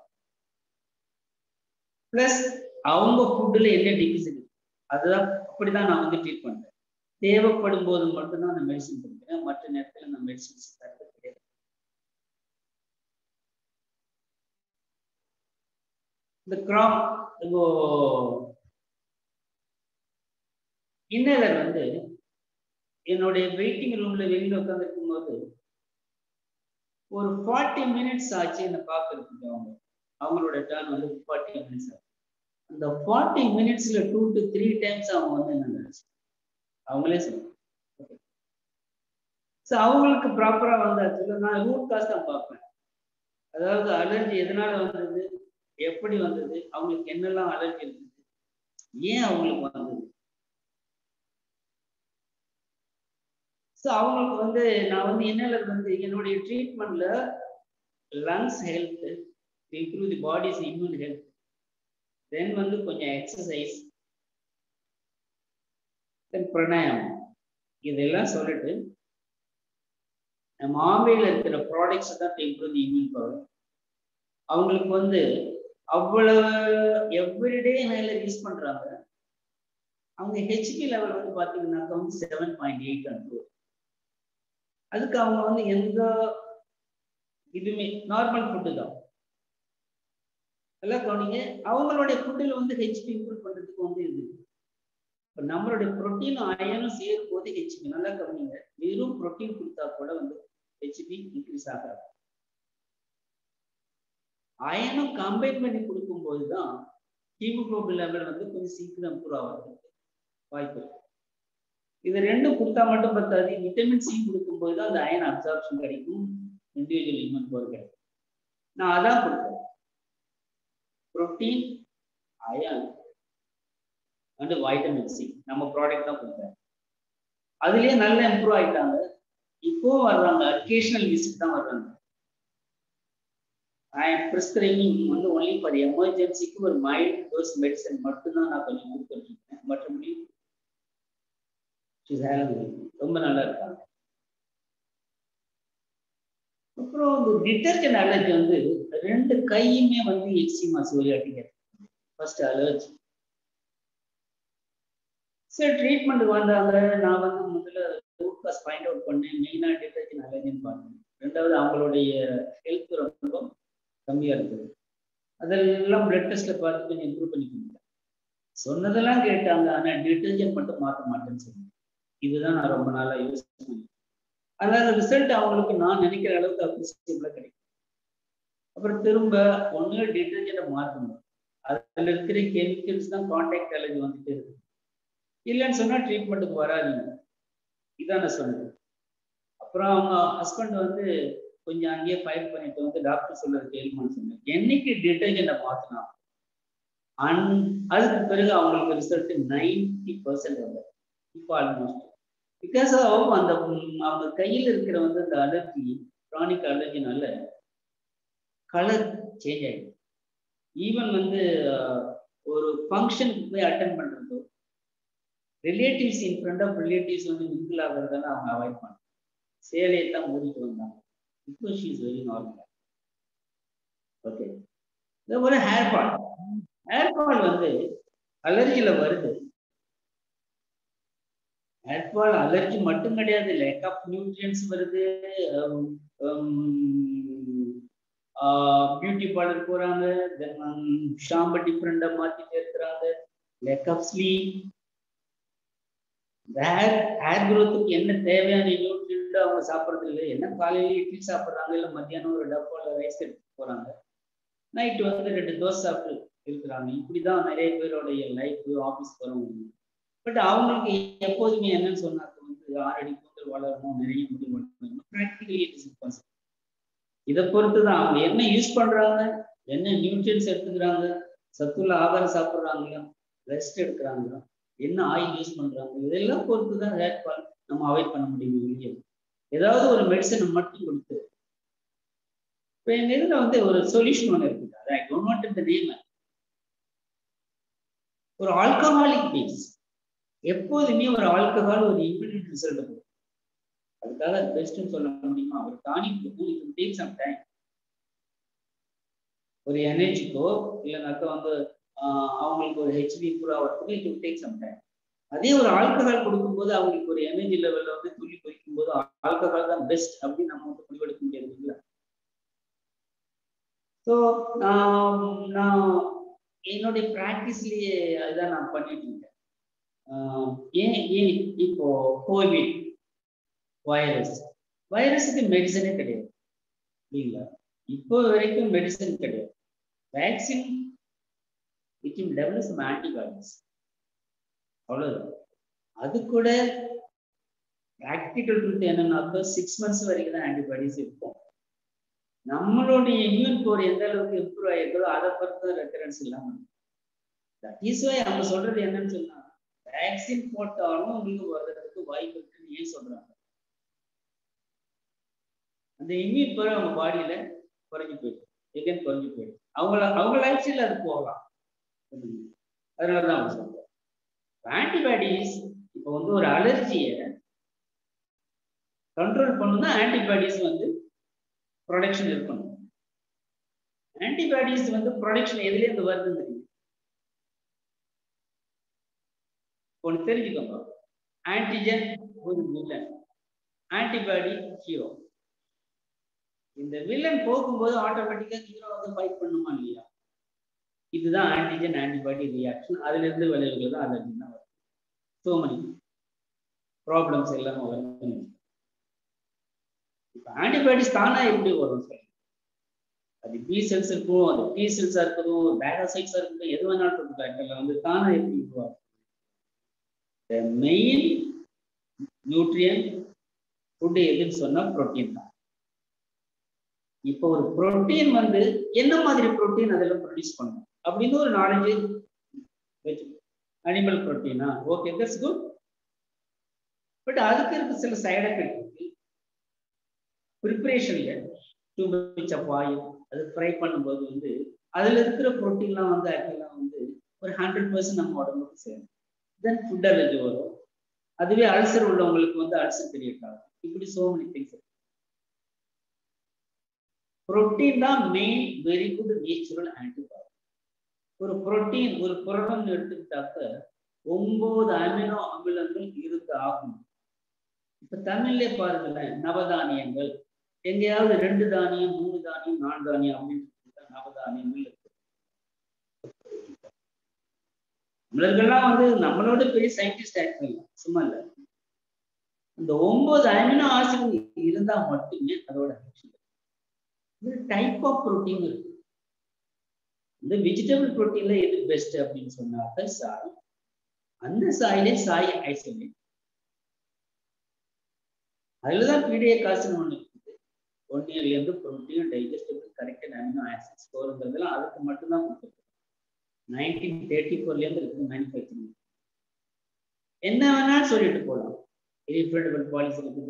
பிளஸ் அவங்க ஃபுட்டுல என்ன டிஃபிஷியன்சி இருக்கு, அதுதான் அப்படிதான் நான் வந்து ட்ரீட் பண்றேன். தேவைப்படும் போது மட்டும்தான் அந்த மெடிசன் கொடுக்குறேன், மற்ற நேரத்தில் அந்த மெடிசன்ஸ் தரது கிடையாது. இந்த கிராம் இப்போ இன்னலர் வந்து என்னுடைய வெயிட்டிங் ரூம்ல வெளியில உட்காந்துருக்கும் போது ஒரு ஃபார்ட்டி மினிட்ஸ் ஆச்சு என்னை பார்க்கறதுக்கு. அவங்க அவங்களோட டர்ன் வந்து ஃபார்ட்டி மினிட்ஸ் ஆச்சு. அந்த ஃபார்ட்டி மினிட்ஸ்ல டூ டு த்ரீ டைம்ஸ் அவங்க வந்து என்ன நினைச்சு அவங்களே சொல்லுவாங்க. ஸோ அவங்களுக்கு ப்ராப்பரா வந்தாச்சு. நான் ரூட் காஸ் தான் பார்ப்பேன். அதாவது அலர்ஜி எதனால வந்தது, எப்படி வந்தது, அவங்களுக்கு என்னெல்லாம் அலர்ஜி இருக்குது, ஏன் அவங்களுக்கு வந்தது. ஸோ அவங்களுக்கு வந்து நான் வந்து என்ன வந்து என்னுடைய ட்ரீட்மெண்ட்ல lungs health, improve the body's immune health, then வந்து கொஞ்சம் எக்ஸசைஸ், தென் பிராணாயாமம், இதெல்லாம் சொல்லிட்டு நம்ம ஆம்பையில் இருக்கிற ப்ராடக்ட்ஸ் தான் இம்ப்ரூவ் தி இம்யூன் பவர். அவங்களுக்கு வந்து அவ்வளவு எவ்ரிடே மேல யூஸ் பண்றாங்க. அவங்க ஹெச்பி லெவல் வந்து பாத்தீங்கன்னாக்கா வந்து செவன் பாயிண்ட் எயிட் அன்று. அதுக்கு அவங்க வந்து எந்த இதுவுமே நார்மல் ஃபுட்டு தான் எல்லாம் கவனிங்க. அவங்களுடைய ஃபுட்டில் வந்து ஹெச்பி இம்ப்ரூவ் பண்றதுக்கு வந்து இது இப்போ நம்மளுடைய புரோட்டீனும் அயனும் சேரும் போது ஹெச்பி நல்லா கவனிங்க. வெறும் புரோட்டீன் கொடுத்தா கூட வந்து ஹெச்பி இன்க்ரீஸ் ஆகாது. அயனும் கம்பைன் பண்ணி கொடுக்கும்போது தான் ஹீமோகுளோபின் லெவல் வந்து கொஞ்சம் சீக்கிரம் இம்ப்ரூவ் ஆகிறதுக்கு வாய்ப்பு இருக்கு. இது ரெண்டும் கொடுத்தா மட்டும் பத்தாது, விட்டமின் சி கொடுக்கும்போது தான் அந்த அயன் அப்சார்ப்ஷன் கிடைக்கும், இண்டிவிஜுவல் இம்யூன் பவர் கிடைக்கும். நான் அதான் கொடுத்தேன், protein, iron and vitamin C நம்ம ப்ராடக்ட் தான் கொடுத்தேன். அதுலயே நல்லா இம்ப்ரூவ் ஆயிட்டாங்க. இப்போ வர்றாங்க, அக்கேஷனல் விசிட் தான் வர்றாங்க. ஐ எம் பிரிஸ்கிரைபிங் வந்து ஒன்லி ஃபார் எமர்ஜென்சிக்கு ஒரு மைல்ட் டோஸ் மெடிசன் மட்டும்தான் நான் கொஞ்சம் கொடுத்துட்டு இருக்கேன். மற்றபடி ரொம்ப நல்லா இருக்காங்க. அப்புறம் இந்த டிட்டர்ஜென்ட் அலர்ஜி வந்து ரெண்டு கையுமே வந்து எக்ஸிமா சோரியாட்டிக். First allergy. சரி ட்ரீட்மெண்ட் வந்தாங்க. நான் வந்து முதல்ல ரூட் காஸ் ஃபைண்ட் அவுட் பண்ணேன். மெயினா டிட்டர்ஜென்ட் அலர்ஜின்னு பார்த்தேன். ரெண்டாவது அவங்களுடைய ஹெல்த் ரொம்ப கம்மியா இருக்குது. அதெல்லாம் பிளட் டெஸ்ட்ல பார்த்து கொஞ்சம் இம்ப்ரூவ் பண்ணி கொடுத்தேன். சொன்னதெல்லாம் கேட்டாங்க, ஆனா டிட்டர்ஜென்ட் மட்டும் மாற்ற மாட்டேன்னு சொன்னேன். இதுதான் நான் ரொம்ப நாளா யூஸ் பண்ணேன். அதனால ரிசல்ட் அவங்களுக்கு நான் நினைக்கிற அளவுக்கு அப்ரிசியபிளா கிடைக்கும். அப்புறம் திரும்ப ஒண்ணு டிட்டர்ஜென்ட்டை மாற்றணும். அதுல இருக்கிற கெமிக்கல்ஸ் தான் கான்டாக்ட் அலர்ஜி வந்துட்டு இருக்கு. இல்லைன்னு சொன்னா ட்ரீட்மெண்ட்டுக்கு வராதிங்க. இதான் நான் சொன்னேன். அப்புறம் அவங்க ஹஸ்பண்ட் வந்து கொஞ்சம் அங்கேயே ஃபைட் பண்ணிட்டு வந்து டாக்டர் சொல்றது கேள்வின்னு சொன்னேன். என்னைக்கு டிட்டர்ஜென்ட்டை மாத்தினா அண்ட் அதுக்கு பிறகு அவங்களுக்கு ரிசல்ட் நைன்டி பர்சன்ட் வந்தது. இப்போ ஆல்மோஸ்ட் பிகாஸ் ஆஃப் அந்த அவங்க கையில் இருக்கிற வந்து அந்த அலர்ஜி, க்ரானிக் அலர்ஜினால கலர் சேஞ்ச் ஆகிடும். ஈவன் வந்து ஒரு ஃபங்க்ஷனுக்கு போய் அட்டென்ட் பண்றதோ, relatives in front of relatives வந்து மிங்கிள் ஆகிறதெல்லாம் அவங்க அவாய்ட் பண்ணாங்க. சேலையை தான் மூடிட்டு வந்தாங்க. இப்போ she is very normal. Okay, இதே போல ஹேர் ஃபால். ஹேர் ஃபால் வந்து அலர்ஜியில வருது. ஹேர் ஃபால் அலர்ஜி மட்டும் கிடையாது, லேக் ஆஃப் நியூட்ரியன்ஸ் வருது. பியூட்டி பார்லர் போறாங்க, தென் ஷாம்பை டிஃப்ரெண்டா மாத்திட்டே இருக்கிறாங்க. Lack of sleep. Hair hair க்ரோத்துக்கு என்ன தேவையான நியூட்ரியன்ட் அவங்க சாப்பிட்றது இல்லை. என்ன காலையில இட்லி சாப்பிட்றாங்க, இல்லை மத்தியானம் ஒரு டப்பால ரைஸ் எடுத்து போறாங்க, நைட்டு வந்து ரெண்டு தோசை சாப்பிட்டு இருக்கிறாங்க. இப்படிதான் நிறைய பேருடைய லைஃப், ஆஃபீஸ் போறவங்க. பட் அவங்களுக்கு எப்போதுமே என்னன்னு சொன்னாக்க வந்து ஆறு அடி கூந்தல் வளரணும், நிறைய முடி வளரணும். Practically it is impossible. இதை பொறுத்து தான் அவங்க என்ன யூஸ் பண்றாங்க, என்ன நியூட்ரியன்ஸ் எடுத்துக்கிறாங்க, சத்துள்ள ஆகாரம் சாப்பிட்றாங்களா, ரெஸ்ட் எடுக்கிறாங்களா, என்ன ஆயில் யூஸ் பண்றாங்க, இதெல்லாம் பொறுத்து தான் ஹேர் ஃபால் நம்ம அவாய்ட் பண்ண முடியும். வெளியே ஏதாவது ஒரு மெடிசனை மட்டும் கொடுத்து இப்போ எங்க இதுல வந்து ஒரு சொல்யூஷன் ஒன்று இருக்குது. I don't want the name. ஒரு ஆல்கஹாலிக் பேஸ். எப்போதுமே ஒரு ஆல்கஹால் ஒரு இம்யூனிட்டி ரிசல்ட் கொடுக்கும். அதுக்காக பெஸ்ட்னு சொல்ல முடியுமா? ஒரு tonic it take some time. ஒரு எனர்ஜிக்கோ இல்லைனாக்கா வந்து அவங்களுக்கு ஒரு ஹெச்பி இம்ப்ரூவ் ஆகிறதுக்கு it will take some time. அதே ஒரு ஆல்கஹால் கொடுக்கும்போது அவங்களுக்கு ஒரு எனர்ஜி லெவலில் வந்து துள்ளி குதிக்கும் போது ஆல்கஹால் தான் பெஸ்ட் அப்படின்னு நம்ம வந்து முடிவெடுக்க முடியாது இல்லை. ஸோ நான் என்னுடைய ப்ராக்டிஸ்லயே அதுதான் நான் பண்ணிட்டு இருக்கேன். ஏன் ஏன் இப்போ கோவிட் வைரஸ் வைரஸுக்கு மெடிசனே கிடையாது இல்லைங்களா? இப்போ வரைக்கும் மெடிசன் கிடையாது. Vaccine it will develop some antibodies, அவ்வளவுதான். அது கூட ப்ராக்டிக்கல் ட்ரூத் என்னன்னாக்கா சிக்ஸ் மந்த்ஸ் வரைக்கும் தான் ஆன்டிபாடிஸ் இருக்கும். நம்மளுடைய இம்யூன் பவர் எந்த அளவுக்கு இம்ப்ரூவ் ஆயிருக்கோ அதை பொறுத்து ரெக்கரன்ஸ் இல்லாம. தட் இஸ் வை அவங்க சொல்றது என்னன்னு சொன்னா, வேக்சின் போட்டாலும் உங்களுக்கு வர்றதுக்கு வாய்ப்பு இருக்குன்னு ஏன் சொல்றாங்க? அந்த இம்யூன் பவர் அவங்க பாடியில குறைஞ்சு போயிடும், எகன் குறைஞ்சு போயிடும். அவங்கள அவங்க லைஃப் ஸ்டைல அது போகலாம். அதனாலதான் அவங்க சொல்றாங்க ஆன்டிபாடிஸ். இப்போ வந்து ஒரு அலர்ஜியை கண்ட்ரோல் பண்ணணும்னா ஆன்டிபாடிஸ் வந்து ப்ரொடக்ஷன் இருக்கணும். ஆன்டிபாடிஸ் வந்து ப்ரொடக்ஷன் எதுல இருந்து வருதுன்னு தெரியும். ஒன்று தெரிஞ்சுக்கோங்க, ஆன்டிஜன் ஒரு வில்லன், ஆன்டிபாடி ஹீரோ. இந்த வில்லன் போகும்போது ஆட்டோமேட்டிக்கா ஹீரோ வந்து ஃபைட் பண்ணுமா இல்லையா? இதுதான் ஆன்டிஜன் ஆன்டிபாடி ரியாக்ஷன். அதுல இருந்து விளைவுகள் தான் அலர்ஜி தான் வரும். சோ மணி ப்ராப்ளம்ஸ் எல்லாமே வரும். இப்போ ஆன்டிபாடிஸ் தானா எப்படி வரும் சார்? அது பி செல்ஸ் இருக்கும், அது டி செல்ஸா இருக்கட்டும், பேராசைட்ஸா இருக்கட்டும், எது வேணாலும் இருக்கும். வந்து தானா எப்படி இருக்கும்? The main nutrient ஃபுட் எதுன்னு சொன்னா புரோட்டீன் தான். இப்போ ஒரு புரோட்டீன் வந்து என்ன மாதிரி புரோட்டீன் அதில் ப்ரொடியூஸ் பண்ணும் அப்படின்னு ஒரு நாலேஜ் வச்சு, அனிமல் புரோட்டீனா ஓகே தட்ஸ் குட். பட் அதுக்கு இருக்க சில சைடு எஃபெக்ட் இருக்கு. ப்ரிப்பரேஷன்ல டூ மச் ஆஃப் ஆயில் அது ஃப்ரை பண்ணும்போது வந்து அதுல இருக்கிற புரோட்டீன்லாம் வந்து ஆக்சுவலாக வந்து ஒரு ஹண்ட்ரட் பர்சன்ட் நம்ம உடம்புக்கு சேரும். தென் ஃபுட் அலர்ஜி வரும். அதுவே அல்சர் உள்ளவங்களுக்கு வந்து அல்சர் கிரியேட் ஆகும். இப்படி சோ மெனி திங்ஸ். புரோட்டீன் தான் main very good natural antibody. ஒரு புரோட்டீன் ஒரு புரதம் எடுத்துக்கிட்டாக்க ஒன்பது அமினோ அமிலங்கள் இருக்கு ஆகும். இப்ப தமிழ்லே பாருங்களேன், நவதானியங்கள் எங்கேயாவது ரெண்டு தானியம் மூணு தானியம் நாலு தானியம் அப்படின்னு நவதானியங்கள் இருக்கு. தமிழர்கள்லாம் வந்து நம்மளோட பெரிய சயின்டிஸ்ட் ஆக்சுவலி சும்மா இல்லை. இந்த ஒன்பது அமினோ ஆசிட் இருந்தா மட்டுமே அதோட டைப் ஆஃப் புரோட்டீன் இருக்கு. இந்த வெஜிடபிள் புரோட்டீன்ல எது பெஸ்ட் அப்படின்னு சொன்னாக்க சாய். அந்த சாயிலே சாய் ஐசோலேட், அதுலதான் பீடிய காசுன்னு ஒண்ணு இருக்குது. ஒன் இயர்ல இருந்து protein digestible corrected amino acids போறதுலாம் அதுக்கு மட்டும்தான் கொடுத்துருக்கு. நைன்டீன் தேர்ட்டி ஃபோர்ல இருந்து இருக்கு மேனுஃபேக்சரிங். என்ன வேணாலும் சொல்லிட்டு போகலாம். ரீஃபண்டபிள் பாலிசி இருக்குது.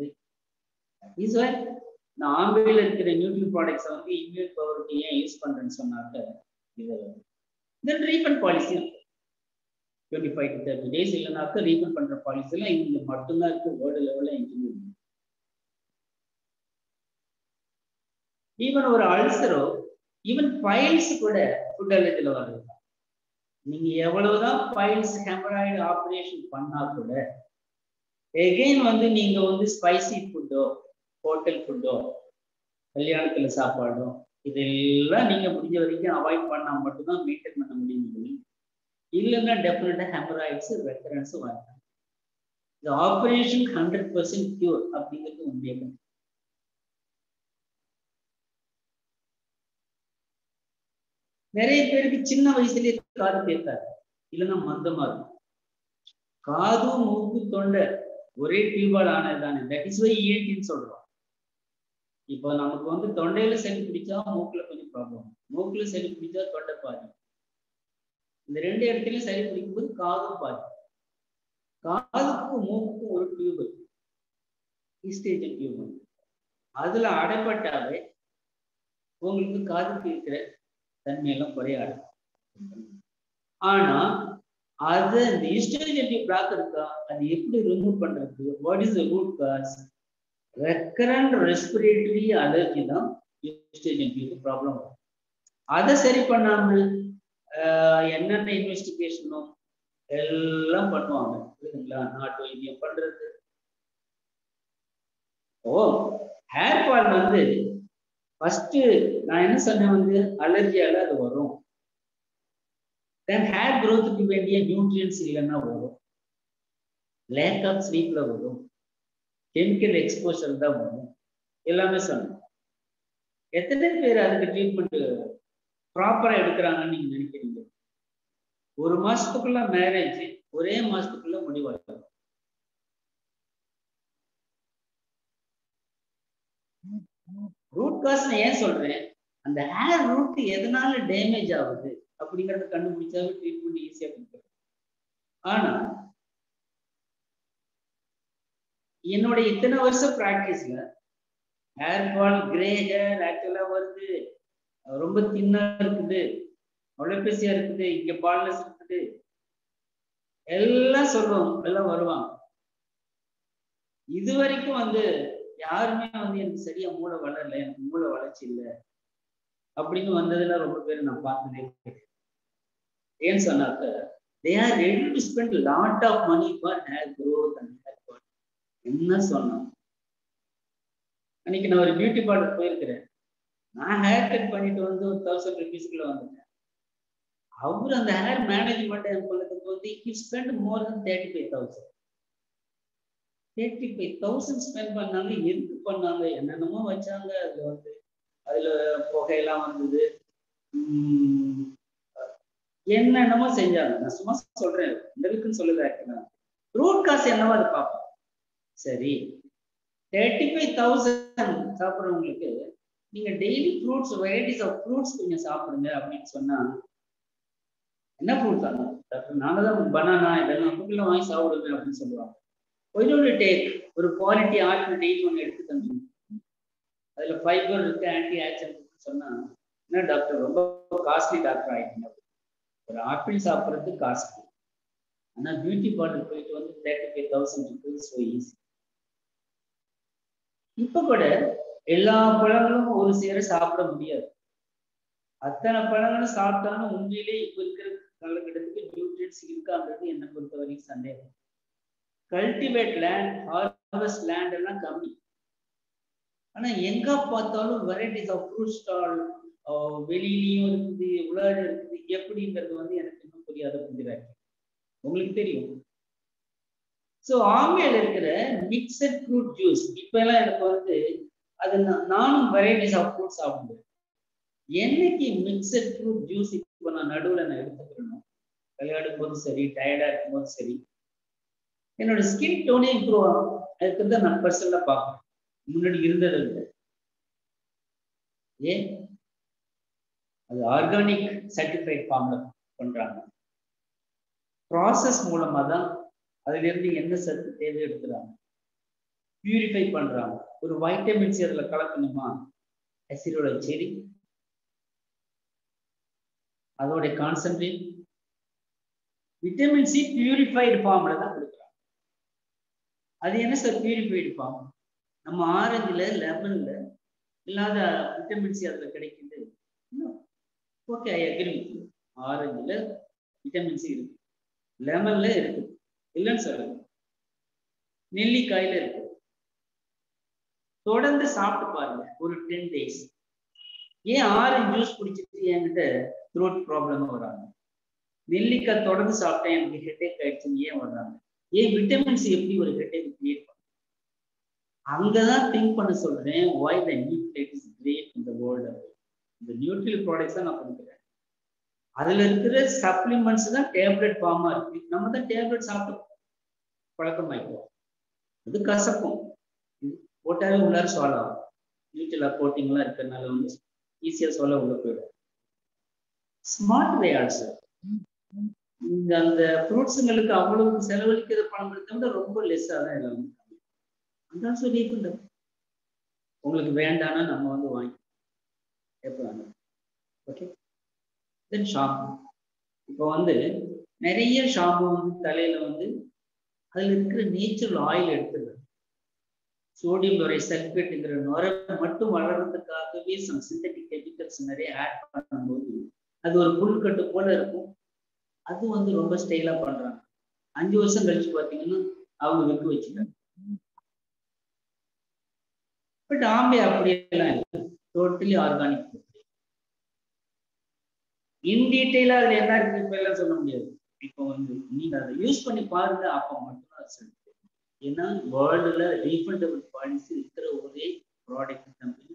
நான் ஆம்பியில் இருக்கிற நியூட்ரி ப்ராடக்ட்ஸை வந்து இம்யூன் பவருக்கு ஏன் யூஸ் பண்றேன்னு சொன்னாக்க இது தென் ரீஃபண்ட் பாலிசி இருக்கு. Twenty five to thirty days இல்லைனாக்க ரீஃபண்ட் பண்ற பாலிசி எல்லாம் இங்க மட்டும்தான் இருக்கு வேர்ல்டு லெவல்ல இன்ஜினியர். ஈவன் ஒரு அல்சரோ ஈவன் பைல்ஸ் கூட ஃபுட் அலர்ஜில வருது. நீங்க எவ்வளவுதான் பைல்ஸ் ஹெமராய்டு ஆப்ரேஷன் பண்ணா கூட எகெயின் வந்து நீங்க வந்து ஸ்பைசி ஃபுட்டோ ஹோட்டல் ஃபுட்டோ கல்யாணத்துல சாப்பாடோ இதெல்லாம் நீங்க முடிஞ்ச வரைக்கும் அவாய்ட் பண்ணா மட்டும்தான் மெயின்டைன் பண்ண முடியும். இல்லைன்னா டெஃபினட்டா ஹெமராய்ட்ஸ் ரெக்கரன்ஸ் வரும். இந்த ஆப்ரேஷன் ஹண்ட்ரட் பர்சன்ட் கியூர் அப்படிங்கிறது உண்மையாக. நிறைய பேருக்கு சின்ன வயசுலயே காது கேட்காது, இல்லைன்னா மந்தமா இருக்கும். காது மூக்கு தொண்டை ஒரே டியூபால் ஆனது தானே. தட் இஸ் வை இஎன்டின்னு சொல்றோம். இப்போ நமக்கு வந்து தொண்டையில சளி பிடிச்சா மூக்குல கொஞ்சம் ப்ராப்ளம், மூக்குல சளி பிடிச்சா தொண்டை பாதி. இந்த ரெண்டு இடத்துலயும் சளி பிடிக்கும் போது காதும் பாதி. காதுக்கும் மூக்குக்கும் ஒரு டியூப் இருக்கு, ஈஸ்டேஜன் டியூப். அதுல அடைப்பட்டாவே உங்களுக்கு காதுக்கு இருக்கிற தன்மையெல்லாம் குறையாது. ஆனா அது இந்த ஈஸ்டேஜன் டியூப் பிளாக் இருக்கா, அது எப்படி ரிமூவ் பண்றது? What is the root cause? Recurrent respiratory allergy தான் ஈஸ்டேஜன் டியூப் ப்ராப்ளம் வரும். அதை சரி பண்ணாம என்னென்ன இன்வெஸ்டிகேஷனோ எல்லாம் பண்ணுவாங்க, புரியுதுங்களா? நாட்டு வைத்தியம் பண்றது. ஓ ஹேர் ஃபால் வந்து ஃபர்ஸ்ட் நான் என்ன சொன்னேன், வந்து அலர்ஜியால அது வரும். தென் ஹேர் க்ரோத்துக்கு வேண்டிய நியூட்ரியன்ஸ் இல்லைன்னா வரும். லேக் ஆஃப் ஸ்லீப்ல வரும், கெமிக்கல் எக்ஸ்போஷர் தான் வரும், எல்லாமே சொன்னோம். எத்தனை பேர் அதுக்கு ட்ரீட்மெண்ட் ப்ராப்பரா எடுக்கிறாங்கன்னு நீங்க நினைக்கிறீங்க? ஒரு மாசத்துக்குள்ள மேரேஜ், ஒரே மாசத்துக்குள்ள முடிவாகும். ரூட் காஸ் ஏன் சொல்றேன், அந்த ஹேர் ரூட் எதனால டேமேஜ் ஆகுது அப்படிங்கறத கண்டுபிடிச்சாவே ட்ரீட்மெண்ட் ஈஸியா கொடுக்குறது. ஆனா என்னோட இத்தனை வருஷம் பிராக்டிஸ்ல hair fall, grey hair actually வருது, ரொம்ப தின்னா இருக்குது, அலோபேசியா இருக்குது, இங்க பால்னஸ் இருக்குது, எல்லாம் சொல்லுவோம், எல்லாம் வருவாங்க. இது வரைக்கும் வந்து யாருமே வந்து எனக்கு சரியா மூளை வளரல, எனக்கு மூளை வளர்ச்சி இல்லை அப்படின்னு வந்ததுல ரொம்ப பேர் நான் பார்த்ததே. ஏன்னு சொன்னாக்க they are ready to spend lot of money for hair growth and hair fall. என்ன சொன்னோம், அன்னைக்கு நான் ஒரு பியூட்டி பார்லர் போயிருக்கிறேன். நான் ஹேர் கட் பண்ணிட்டு வந்து ஒரு தௌசண்ட் ருபீஸ்க்குள்ள வந்துட்டேன். அவரு அந்த ஹேர் மேனேஜ்மெண்ட் பண்ணுறதுக்கு வந்து he spent more than thirty five thousand thirty five thousand spend பண்ணாங்க. எதுக்கு பண்ணாங்க, என்னென்னமோ வச்சாங்க. அதுல வந்து அதுல புகையெல்லாம் வந்தது, உம் என்னென்னமோ செஞ்சாங்க. நான் சும்மா சொல்றேன், எங்களுக்குன்னு சொல்லுதா. ரூட் காசு என்னவோ அது பார்ப்போம். சரி, தேர்ட்டி ஃபைவ் தௌசண்ட் சாப்பிட்றவங்களுக்கு நீங்க daily fruits, varieties of fruits கொஞ்சம் சாப்பிடுங்க அப்படின்னு சொன்னா என்ன ஃப்ரூட்ஸ் ஆனா நாங்க தான் பனானா இதெல்லாம் ஃபுட்லாம் வாங்கி சாப்பிடுங்க அப்படின்னு சொல்லுவாங்க. டேக் ஒரு குவாலிட்டி ஆப்பிள் டெய்லி ஒன்று எடுத்து தந்து, அதுல ஃபைபர் இருக்கு, ஆன்டி ஆக்சிடென்ட் சொன்னா என்ன டாக்டர் ரொம்ப காஸ்ட்லி டாக்டர் ஆயிட்டீங்க. ஒரு ஆப்பிள் சாப்பிட்றது காஸ்ட்லி, ஆனா பியூட்டி பார்லர் போயிட்டு வந்து தேர்ட்டி ஃபைவ் தௌசண்ட் இருக்குது. So easy. இப்ப கூட எல்லா பழங்களும் ஒரு சேர சாப்பிட முடியாது. அத்தனை பழங்களும் சாப்பிட்டாலும் உண்மையிலே இப்ப இருக்கிற காலகட்டத்துக்கு நியூட்ரியன்ஸ் இருக்காங்கிறது என்னை பொறுத்த வரைக்கும் சந்தேகம். கல்டிவேட் லேண்ட், ஹார்வெஸ்ட் லேண்ட் எல்லாம் கம்மி. ஆனா எங்க பார்த்தாலும் வெரைட்டிஸ் ஆஃப் ஃப்ரூட் ஸ்டால் வெளியிலையும் இருக்குது, உலக இருக்குது. எப்படிங்கிறது வந்து எனக்கு இன்னும் புரியாத புரிஞ்சுறாங்க. உங்களுக்கு தெரியும். ஸோ ஆம்பேல இருக்கிற மிக்சட் ஃப்ரூட் ஜூஸ் இப்ப எல்லாம் எனக்கு வந்து அது நானும் வெரைட்டிஸ் ஆஃப் ஃப்ரூட் சாப்பிடுவேன். என்னைக்கு மிக்சட் ஃப்ரூட் ஜூஸ் இப்போ நான் நடுவில் நான் எடுத்துக்கிறேன், விளையாடும் போது சரி, டயர்டா இருக்கும் போது சரி, என்னோட ஸ்கின் டோனே இம்ப்ரூவ் ஆகும். அதுக்கு தான் நான் பர்சனலா பார்ப்பேன், முன்னாடி இருந்தது இல்லை. ஏன்? அது ஆர்கானிக் சர்டிஃபைட் ஃபார்ம்ல பண்றாங்க. ப்ராசஸ் மூலமா தான் அதுல இருந்து என்ன சத்து தேவை எடுக்கிறாங்க, பியூரிஃபை பண்றாங்க. ஒரு வைட்டமின் சி அதுல கலக்கணுமா, அசிடோட செரி, அதோட கான்சென்ட்ரேட், விட்டமின் சி பியூரிஃபைடு ஃபார்ம்ல தான் கொடுக்குறாங்க. அது என்ன சார் பியூரிஃபைடு ஃபார்ம்? நம்ம ஆரஞ்சுல, லெமன்ல இல்லாத விட்டமின் சி அதுல கிடைக்குது. Okay, I agree with you. ஆரஞ்சுல விட்டமின் சி இருக்கு, லெமன்ல இருக்கு, இல்லைன்னு சொல்லுங்க. நெல்லிக்காயில இருக்கு. தொடர்ந்து சாப்பிட்டு பாருங்க ஒரு டென் டேஸ். ஏன் ஆரஞ்சு ஜூஸ் குடிச்சிட்டு என்கிட்ட த்ரோட் ப்ராப்ளம் வராங்க? நெல்லிக்காய் தொடர்ந்து சாப்பிட்டேன் எனக்கு ஹெட்டேக் ஆயிடுச்சுன்னு ஏன் வர்றாங்க? ஏன் விட்டமின் சி எப்படி ஒரு ஹெட்டேக் கிரியேட் பண்ணும்? அங்கதான் திங்க் பண்ண சொல்றேன். why the nucleate is great in the world. இந்த நியூட்ரியல் ப்ராடக்ட்ஸ் தான் நான் கொடுக்குறேன். அதுல இருக்கிற சப்ளிமெண்ட்ஸ் தான் டேப்லெட் ஃபார்மா இருக்கு. நம்ம தான் டேப்லெட் சாப்பிட்டோம், பழக்கமாயிப்போம். அது கசக்கும், போட்டாவே உள்ளார சால்வ் ஆகும். நியூட்ரியலா கோட்டிங்லாம் இருக்கிறதுனால வந்து ஈஸியா சொல்ல உள்ள போயிடும். Smart way also. இந்த அந்த ஃப்ரூட்ஸுங்களுக்கு அவ்வளவு செலவழிக்கிற பணம் எடுத்த விட ரொம்ப லெஸ்ஸாக தான் எல்லாமே. அதான் சொல்லி உங்களுக்கு வேண்டாம்னா நம்ம வந்து வாங்கி எப்போ வேணும். Okay, then shampoo. இப்போ வந்து நிறைய ஷாம்பு வந்து தலையில வந்து அதுல இருக்கிற நேச்சுரல் ஆயில் எடுத்துடுறது. சோடியம் லோரை சல்பேட்டுங்கிற நுரை மட்டும் வளர்றதுக்காகவே சம் சிந்தட்டிக் கெமிக்கல்ஸ் நிறைய ஆட் பண்ணும்போது அது ஒரு புல்கட்டு போல இருக்கும். அது வந்து ரொம்ப ஸ்டைலா பண்றாங்க. அஞ்சு வருஷம் கழிச்சு பார்த்தீங்கன்னா அவங்க விற்க வச்சுட்டாங்க. பட் ஆம்பே அப்படியெல்லாம் இல்லை, டோட்டலி ஆர்கானிக். இன் டீட்டெயிலா அதுல என்ன இருக்கு இப்ப எல்லாம் சொல்ல முடியாது. இப்போ வந்து நீங்க அதை யூஸ் பண்ணி பாருங்க, அப்போ மட்டும்தான் அது ஏன்னா வேர்ல்டுல ரீஃபண்டபிள் பாலிசி இருக்கிற ஒரே ப்ராடக்ட் கம்பெனி.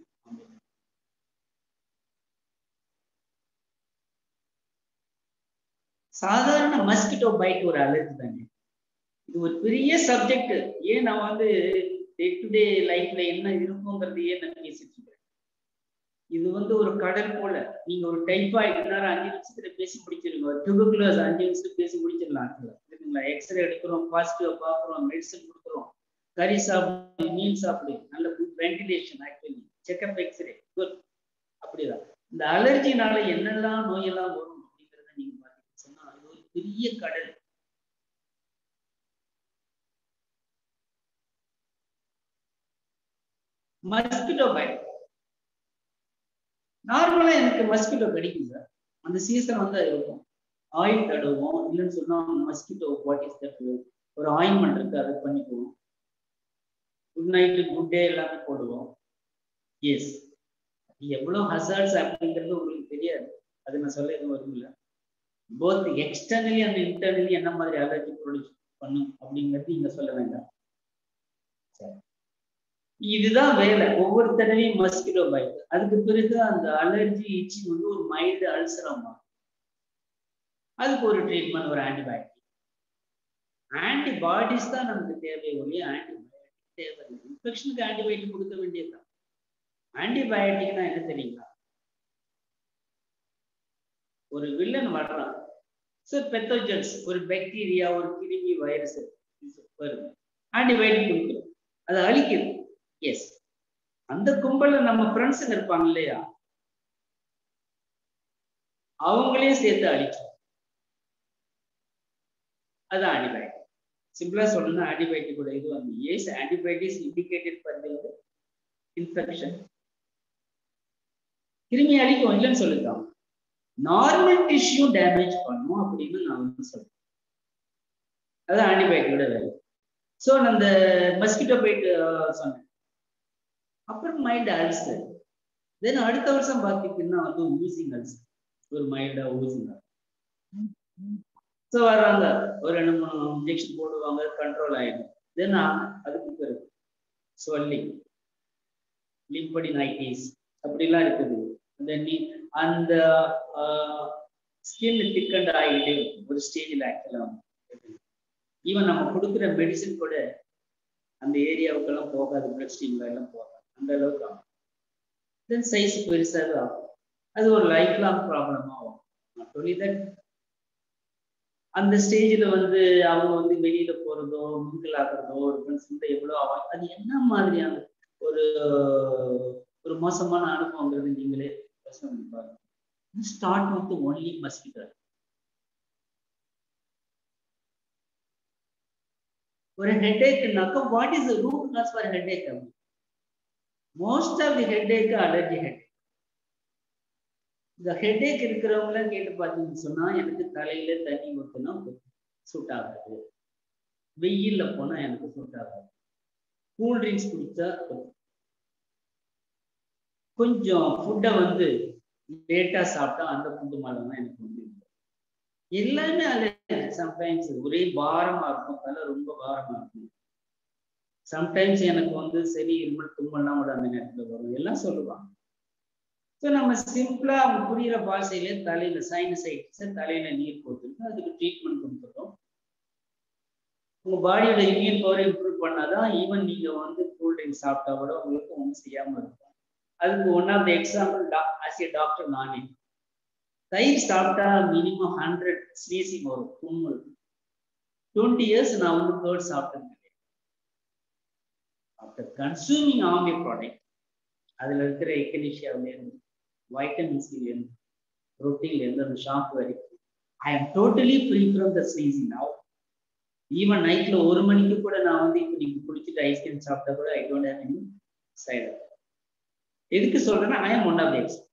சாதாரண மஸ்கிட்டோ பைட் ஒரு அலர்ஜி தானே. இது ஒரு பெரிய சப்ஜெக்ட். ஏன் நான் வந்து டே டு டே லைஃப்ல என்ன இருக்குங்கிறது ஏன் நான் பேசிட்டு இருக்கேன். இது வந்து ஒரு கடல் போல. நீங்க ஒரு டைஃபாய்டு நேரம் அஞ்சு நிமிஷத்துல பேசி முடிச்சிருங்க, டியூபர்குலோஸ் அஞ்சு நிமிஷத்துல பேசி முடிச்சிடலாம். இருக்குங்களா? எக்ஸ்ரே எடுக்கிறோம், பாசிட்டிவ் பார்க்குறோம், மெடிசன் கொடுக்குறோம், கறி சாப்பிடு, மீன் சாப்பிடு, நல்ல good ventilation, actually checkup, x-ray good. அப்படிதான் இந்த அலர்ஜினால என்னெல்லாம் நோயெல்லாம் வரும் அப்படிங்கிறத நீங்க பார்த்தீங்கன்னு சொன்னா அது ஒரு பெரிய கடல். மஸ்கிட்டோ பைட் நார்மலா எனக்கு மஸ்கிட்டோ கடிக்கும் சார். அந்த சீசன் வந்து இருக்கும். ஆயில் தடுவோம், இல்லைன்னு சொன்னா மஸ்கிட்டோ வாட் இஸ் தட் ஒரு ஆயின்மெண்ட் இருக்கு, அதை பண்ணிக்குவோம். குட் நைட்டு குட் டே எல்லாமே போடுவோம். எஸ், எவ்வளவு ஹசார்ட்ஸ் அப்படிங்கிறது உங்களுக்கு தெரியாது. அது நான் சொல்ல எதுவும் வரும் இல்லை. போத் எக்ஸ்டர்னலி அண்ட் இன்டர்னலி என்ன மாதிரி அலர்ஜி ப்ரொடியூஸ் பண்ணும் அப்படிங்கிறது இங்க சொல்ல வேண்டாம். சரி, இதுதான் வேலை. ஒவ்வொரு தடவையும் மஸ்கிட்டோ பைட். அதுக்கு பிறகு அந்த அலர்ஜி இச்சிங் வந்து ஒரு மைல்டு அல்சரமா, அதுக்கு ஒரு ட்ரீட்மெண்ட், ஒரு ஆன்டிபயோட்டிக். ஆன்டிபாடிஸ் தான் நமக்கு தேவை ஒழிய ஆன்டிபயோட்டிக் தேவையில்லை. இன்ஃபெக்ஷனுக்கு ஆன்டிபயோட்டிக் கொடுக்க வேண்டியதுதான். ஆன்டிபயோட்டிக்னா என்ன தெரியுங்களா? ஒரு வில்லன் வர்றான் சார், பெத்தோஜன்ஸ், ஒரு பாக்டீரியா, ஒரு கிருமி, வைரஸ் வருது, ஆன்டிபயோட்டிக் கொடுக்குறோம், அதை அழிக்குது. எஸ், அந்த கும்பல்ல நம்ம ஃப்ரெண்ட்ஸ் இருப்பாங்க இல்லையா, அவங்களையும் சேர்த்து அழிக்கும். அதான் ஆன்டிபயோட்டிக். சிம்பிளா சொல்லணும்னா ஆன்டிபயோட்டிக் கூட இது வந்து yes antibiotics indicated for the infection. கிருமி அழிக்கும் இல்லைன்னு சொல்லிருக்காங்க. நார்மல் டிஷ்யூ டேமேஜ் பண்ணும் அப்படின்னு நான் வந்து சொல்றேன். அதான் ஆன்டிபயோட்டிக்கோட வேலை. ஸோ நான் அந்த மஸ்கிட்டோ பைட் சொன்னேன். அப்புறம் மைல்டு அல்சர். தென் அடுத்த வருஷம் பார்த்தீங்கன்னா வந்து ஊசிங் அல்சர், ஒரு மைல்டா ஊசிங். ஸோ வர்றாங்க, ஒரு ரெண்டு மூணு இன்ஜெக்ஷன் போடுவாங்க, கண்ட்ரோல் ஆயிடும். தென் அதுக்கு பிறகு ஸ்வெல்லிங், லிம்படினைட்டிஸ் அப்படிலாம் இருக்குது. அந்த ஸ்கின் திக்கண்ட் ஆகிட்டே ஒரு ஸ்டேஜில் ஆக்சுவலாக ஈவன் நம்ம கொடுக்குற மெடிசின் கூட அந்த ஏரியாவுக்கெல்லாம் போகாது, பிளட் ஸ்ட்ரீம்ல எல்லாம் போகாது, அந்த அளவுக்கு ஆகும். தென் சைஸ் பெருசாக ஆகும். அது ஒரு லைஃப் லாங் ப்ராப்ளமாக ஆகும். நாட் ஒன்லி தட், அந்த ஸ்டேஜில் வந்து அவங்க வந்து வெளியில போறதோ மிங்கிள் ஆகிறதோ ஒரு ஃப்ரெண்ட்ஸ் எவ்வளோ ஆகும். அது என்ன மாதிரியான ஒரு ஒரு மோசமான அனுபவங்கிறது நீங்களே பாருங்க. Start with only mosquito. ஒரு ஹெட்டேக்னாக்கா what is the root cause for headache? Most of the headache allergy headache. இந்த ஹெட்டேக் இருக்கிறவங்கள கேட்டு பார்த்தீங்கன்னு சொன்னா எனக்கு தலையில தண்ணி ஊற்றினா சூட் ஆகாது, வெயில்ல போனா எனக்கு சூட் ஆகாது, கூல் ட்ரிங்க்ஸ் குடிச்சா, கொஞ்சம் ஃபுட்டை வந்து லேட்டா சாப்பிட்டா அந்த ஃபுட்டு மேலாம் எனக்கு வந்து எல்லாமே அலர்ஜி. சம்டைம்ஸ் ஒரே பாரமா இருக்கும், தலை ரொம்ப பாரமா இருக்கும். சம்டைம்ஸ் எனக்கு வந்து சரி இருமல் தும்மல்லாம் கூட அந்த நேரத்தில் வரும், எல்லாம் சொல்லுவாங்க. ஸோ நம்ம சிம்பிளா அவங்க புரியுற பாஷையிலே தலையில சைனசைட்டிஸ், தலையில நீர் போட்டுருக்கு, அதுக்கு ட்ரீட்மெண்ட் கொடுத்துட்டோம். உங்க பாடியோட இம்யூன் பவர் இம்ப்ரூவ் பண்ணாதான் ஈவன் நீங்க வந்து கூல் ட்ரிங்க்ஸ் சாப்பிட்டா கூட உங்களுக்கு ஒன்றும் செய்யாம இருக்கும். அதுக்கு one of the example as a doctor நானே தயிர் சாப்பிட்டா மினிமம் ஹண்ட்ரட் ஸ்னீசிங் வரும், தும்மல். டுவெண்ட்டி இயர்ஸ் நான் வந்து கேர்ட் சாப்பிட்டேன். After consuming all my product, அதுல இருக்கிற எக்கனிஷியாவிலேருந்து வைட்டமின்ஸ்லேருந்து புரோட்டீன்லேருந்து அந்த ஷாம்பு வரைக்கும் I am totally free from the sneezing now. Even நைட்ல ஒரு மணிக்கு கூட நான் வந்து இப்போ நீங்க குடிச்சிட்டு ஐஸ்கிரீம் சாப்பிட்டா கூட I don't have any side effect. எதுக்கு சொல்றேன்னா I am one of the expert.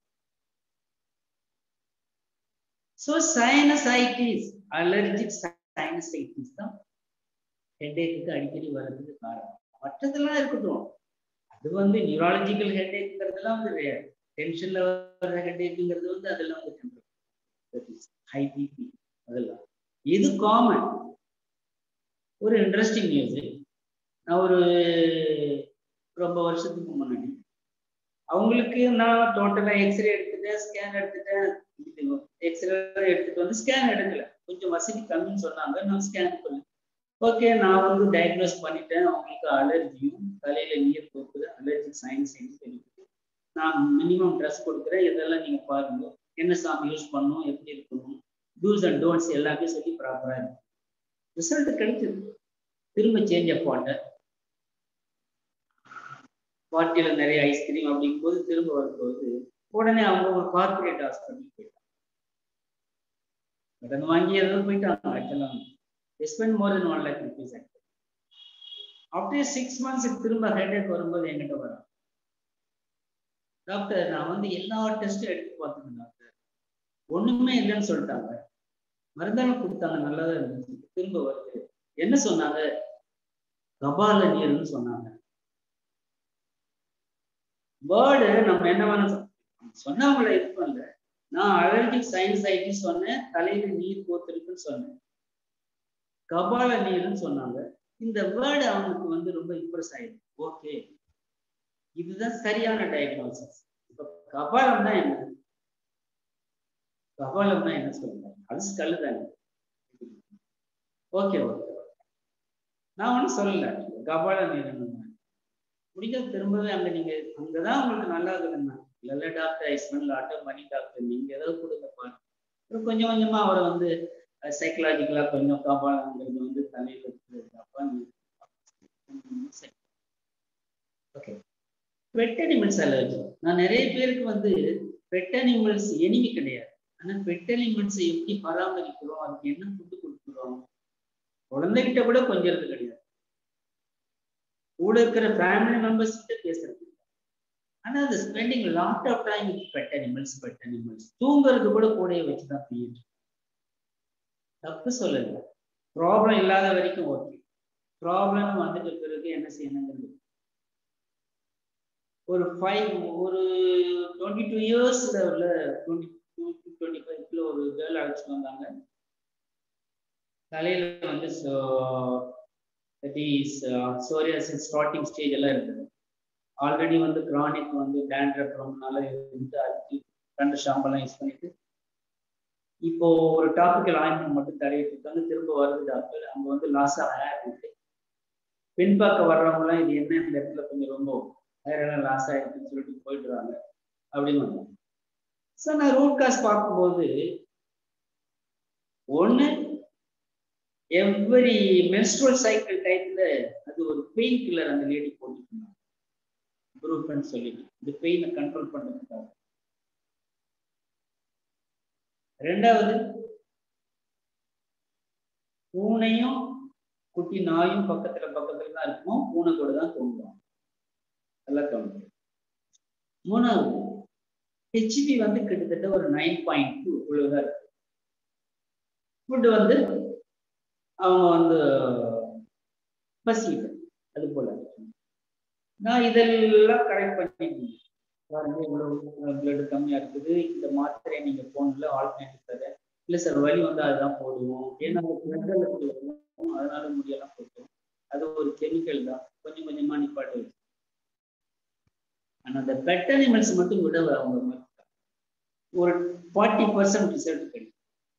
So sinusitis, allergic sinusitis தான் ஹெட்டேக்கு அடிக்கடி வர்றதுக்கு காரணம். மற்றதெல்லாம் இருக்கட்டும், அது வந்து நியூராலஜிக்கல் ஹெட்டேக்ங்கிறதுலாம் வந்து டென்ஷன்ல வர்ற ஹெட்டேக்குங்கிறது வந்து அதெல்லாம் வந்து ஹை பிபி அதெல்லாம். எது காமன்? ஒரு இன்ட்ரெஸ்டிங் நியூஸ், நான் ஒரு ரொம்ப வருஷத்துக்கு முன்னாடி அவங்களுக்கு நான் டோட்டலா எக்ஸ்ரே எடுத்துட்டேன், ஸ்கேன் எடுத்துட்டேன். எக்ஸ்ரே எடுத்துட்டு வந்து ஸ்கேன் எடுக்கல, கொஞ்சம் வசதி கம்மின்னு சொன்னாங்க. நான் ஸ்கேன் பண்ணேன். ஓகே, நான் வந்து டயக்னோஸ் பண்ணிட்டேன். அவங்களுக்கு அலர்ஜியும் தலையில நீர் போக்குது, அலர்ஜி சயின்ஸ் தெரியுது. நான் மினிமம் ட்ரெஸ் கொடுக்குறேன், இதெல்லாம் நீங்க பாருங்க, என்ன சாமி யூஸ் பண்ணணும், எப்படி இருக்கணும், டூஸ் அண்ட் டோன்ட்ஸ் எல்லாமே சொல்லி ப்ராப்பரா இருக்கு. ரிசல்ட் கிடைச்சது. திரும்ப சேஞ்ச் ஆஃப் வாட்டர், பார்ட்டியில நிறைய ஐஸ்கிரீம் அப்படிங்கும் போது திரும்ப வரும்போது உடனே அவங்க ஒரு கார்பரேட் ஹாஸ்பிட்டல் போயிட்டாங்க. கடன் வாங்கி எதாவது போயிட்டாங்க. ஆக்சுவலாக spend more then one lakh rupees. அப்படியே சிக்ஸ் மந்த்ஸுக்கு திரும்ப ஹெடேக் வரும்போது என்கிட்ட வராங்க, டாக்டர் நான் வந்து எல்லா டெஸ்ட்டும் எடுத்து பார்த்துங்க டாக்டர், ஒண்ணுமே இல்லைன்னு சொல்லிட்டாங்க, மருந்தெல்லாம் கொடுத்தாங்க, நல்லாதான் இருந்துச்சு, திரும்ப வருது. என்ன சொன்னாங்க? கபால நீர்னு சொன்னாங்க. வேர்டு நம்ம என்ன வேணா சொன்னவங்களை இது பண்ணல. நான் அலர்ஜிக் சைனசைட்டிஸ் சொன்னேன், தலையில நீர் போத்திருக்குன்னு சொன்னேன், கபால நீர்னு சொன்னாங்க. இந்த வேர்டு அவனுக்கு வந்து ரொம்ப இம்ப்ரெஸ் ஆயிடுச்சு. ஓகே, இதுதான் சரியான டயக்னோசிஸ். இப்ப கபாலம்னா என்ன? கபாலம்னா என்ன சொல்லுங்க? அது கல்லு தானே. ஓகே ஓகே, நான் ஒன்றும் சொல்லல. கபால நீர் முடிஞ்ச திரும்பவே அங்க நீங்க அங்கதான் உங்களுக்கு நல்லா இருக்குதுன்னா, இல்ல doctor I spend lot of money doctor, நீங்க ஏதாவது கொடுங்கப்பா. அப்புறம் கொஞ்சம் கொஞ்சமா அவரை வந்து சைக்கலாஜிக்கலா கொஞ்சம் காப்பாடுங்கிறது வந்து தலையில இருக்கிறப்பா. Okay, pet animals allergy. நான் நிறைய பேருக்கு வந்து பெட் அனிமல்ஸ் எனிமி கிடையாது, ஆனா பெட் அனிமல்ஸ் எப்படி பராமரிக்கிறோம், அதுக்கு என்ன ஃபுட்டு கொடுக்குறோம், குழந்தைகிட்ட கூட கொஞ்சிறது கிடையாது, கூட இருக்கிற ஃபேமிலி மெம்பர்ஸ் கிட்ட பேசுறது. ஆனா அது spending lot of time with pet animals. Pet animals தூங்குறது கூட கூடயே வச்சுதான் தூங்கிட்டு. தப்பு சொல்லல, ப்ராப்ளம் இல்லாத வரைக்கும் ஓகே. ப்ராப்ளம் வந்துட்டு பிறகு என்ன செய்யணுங்கிறது ஒரு ஃபைவ் ஒரு டுவெண்ட்டி டூ இயர்ஸ்ல உள்ள டுவெண்ட்டி டூ டு டுவெண்ட்டி ஃபைவ்ல ஒரு கேர்ள் அழைச்சிட்டு வந்தாங்க. தலையில வந்து சோரியாசிஸ் ஸ்டார்டிங் ஸ்டேஜ் எல்லாம் இருக்குது. ஆல்ரெடி வந்து கிரானிக் வந்து டேண்ட்ரஃப் ரொம்பனால இருந்து அதுக்கு ரெண்டு ஷாம்பெல்லாம் யூஸ் பண்ணிட்டு இப்போ ஒரு டாபிக்கல் ஆயின்மெண்ட் மட்டும் தடவிட்டு இருக்காங்க. திரும்ப வருது டாக்டர், அங்க வந்து லாஸ் ஆஃப் ஹேர் இருக்கு. பின்பாக்க வர்றவங்கலாம் இது என்ன இந்த இடத்துல கொஞ்சம் ரொம்ப ஹேர் எல்லாம் லாஸ் ஆயிருக்குன்னு சொல்லிட்டு போயிடுறாங்க அப்படின்னு வந்தாங்க. ஸோ நான் ரூட் காஸ் பார்க்கும்போது ஒன்று, எவ்ரி மென்ஸ்ட்ரல் சைக்கிள் டைப்ல அது ஒரு பெயின் கில்லர் அந்த லேடி போட்டுட்டு இருந்தாங்க, ப்ரூஃப்னு சொல்லிட்டு, இந்த பெயினை கண்ட்ரோல் பண்றதுக்காக. ரெண்டாவது, பூனையும் குட்டி நாயும் பக்கத்துல பக்கத்துல தான் இருக்கும், பூனை கூட தான் தூங்குவாங்க, எல்லாம் தோணும். மூணாவது, ஹெச்பி வந்து கிட்டத்தட்ட ஒரு நைன் பாயிண்ட் டூ இவ்வளவுதான் இருக்கு. ஃபுட்டு வந்து அவங்க வந்து பசிட்டு அது போல. நான் இதெல்லாம் கரெக்ட் பண்ணிட்டேன். பாருங்க, இவ்வளவு பிளட் கம்மியா இருக்குது, இந்த மாத்திரையை நீங்க போன்ல ஆல்டர்னேட்டிவ் தர இல்லை சார், வலி வந்து அதுதான் போடுவோம், ஏன்னா அதனால முடியெல்லாம் போட்டோம், அது ஒரு கெமிக்கல் தான், கொஞ்சம் கொஞ்சமா நிப்பாட்டு வச்சு. ஆனா அந்த பெட் அனிமல்ஸ் மட்டும் விட அவங்க ஒரு ஃபார்ட்டி பர்சன்ட் ரிசல்ட் கிடைக்கும்.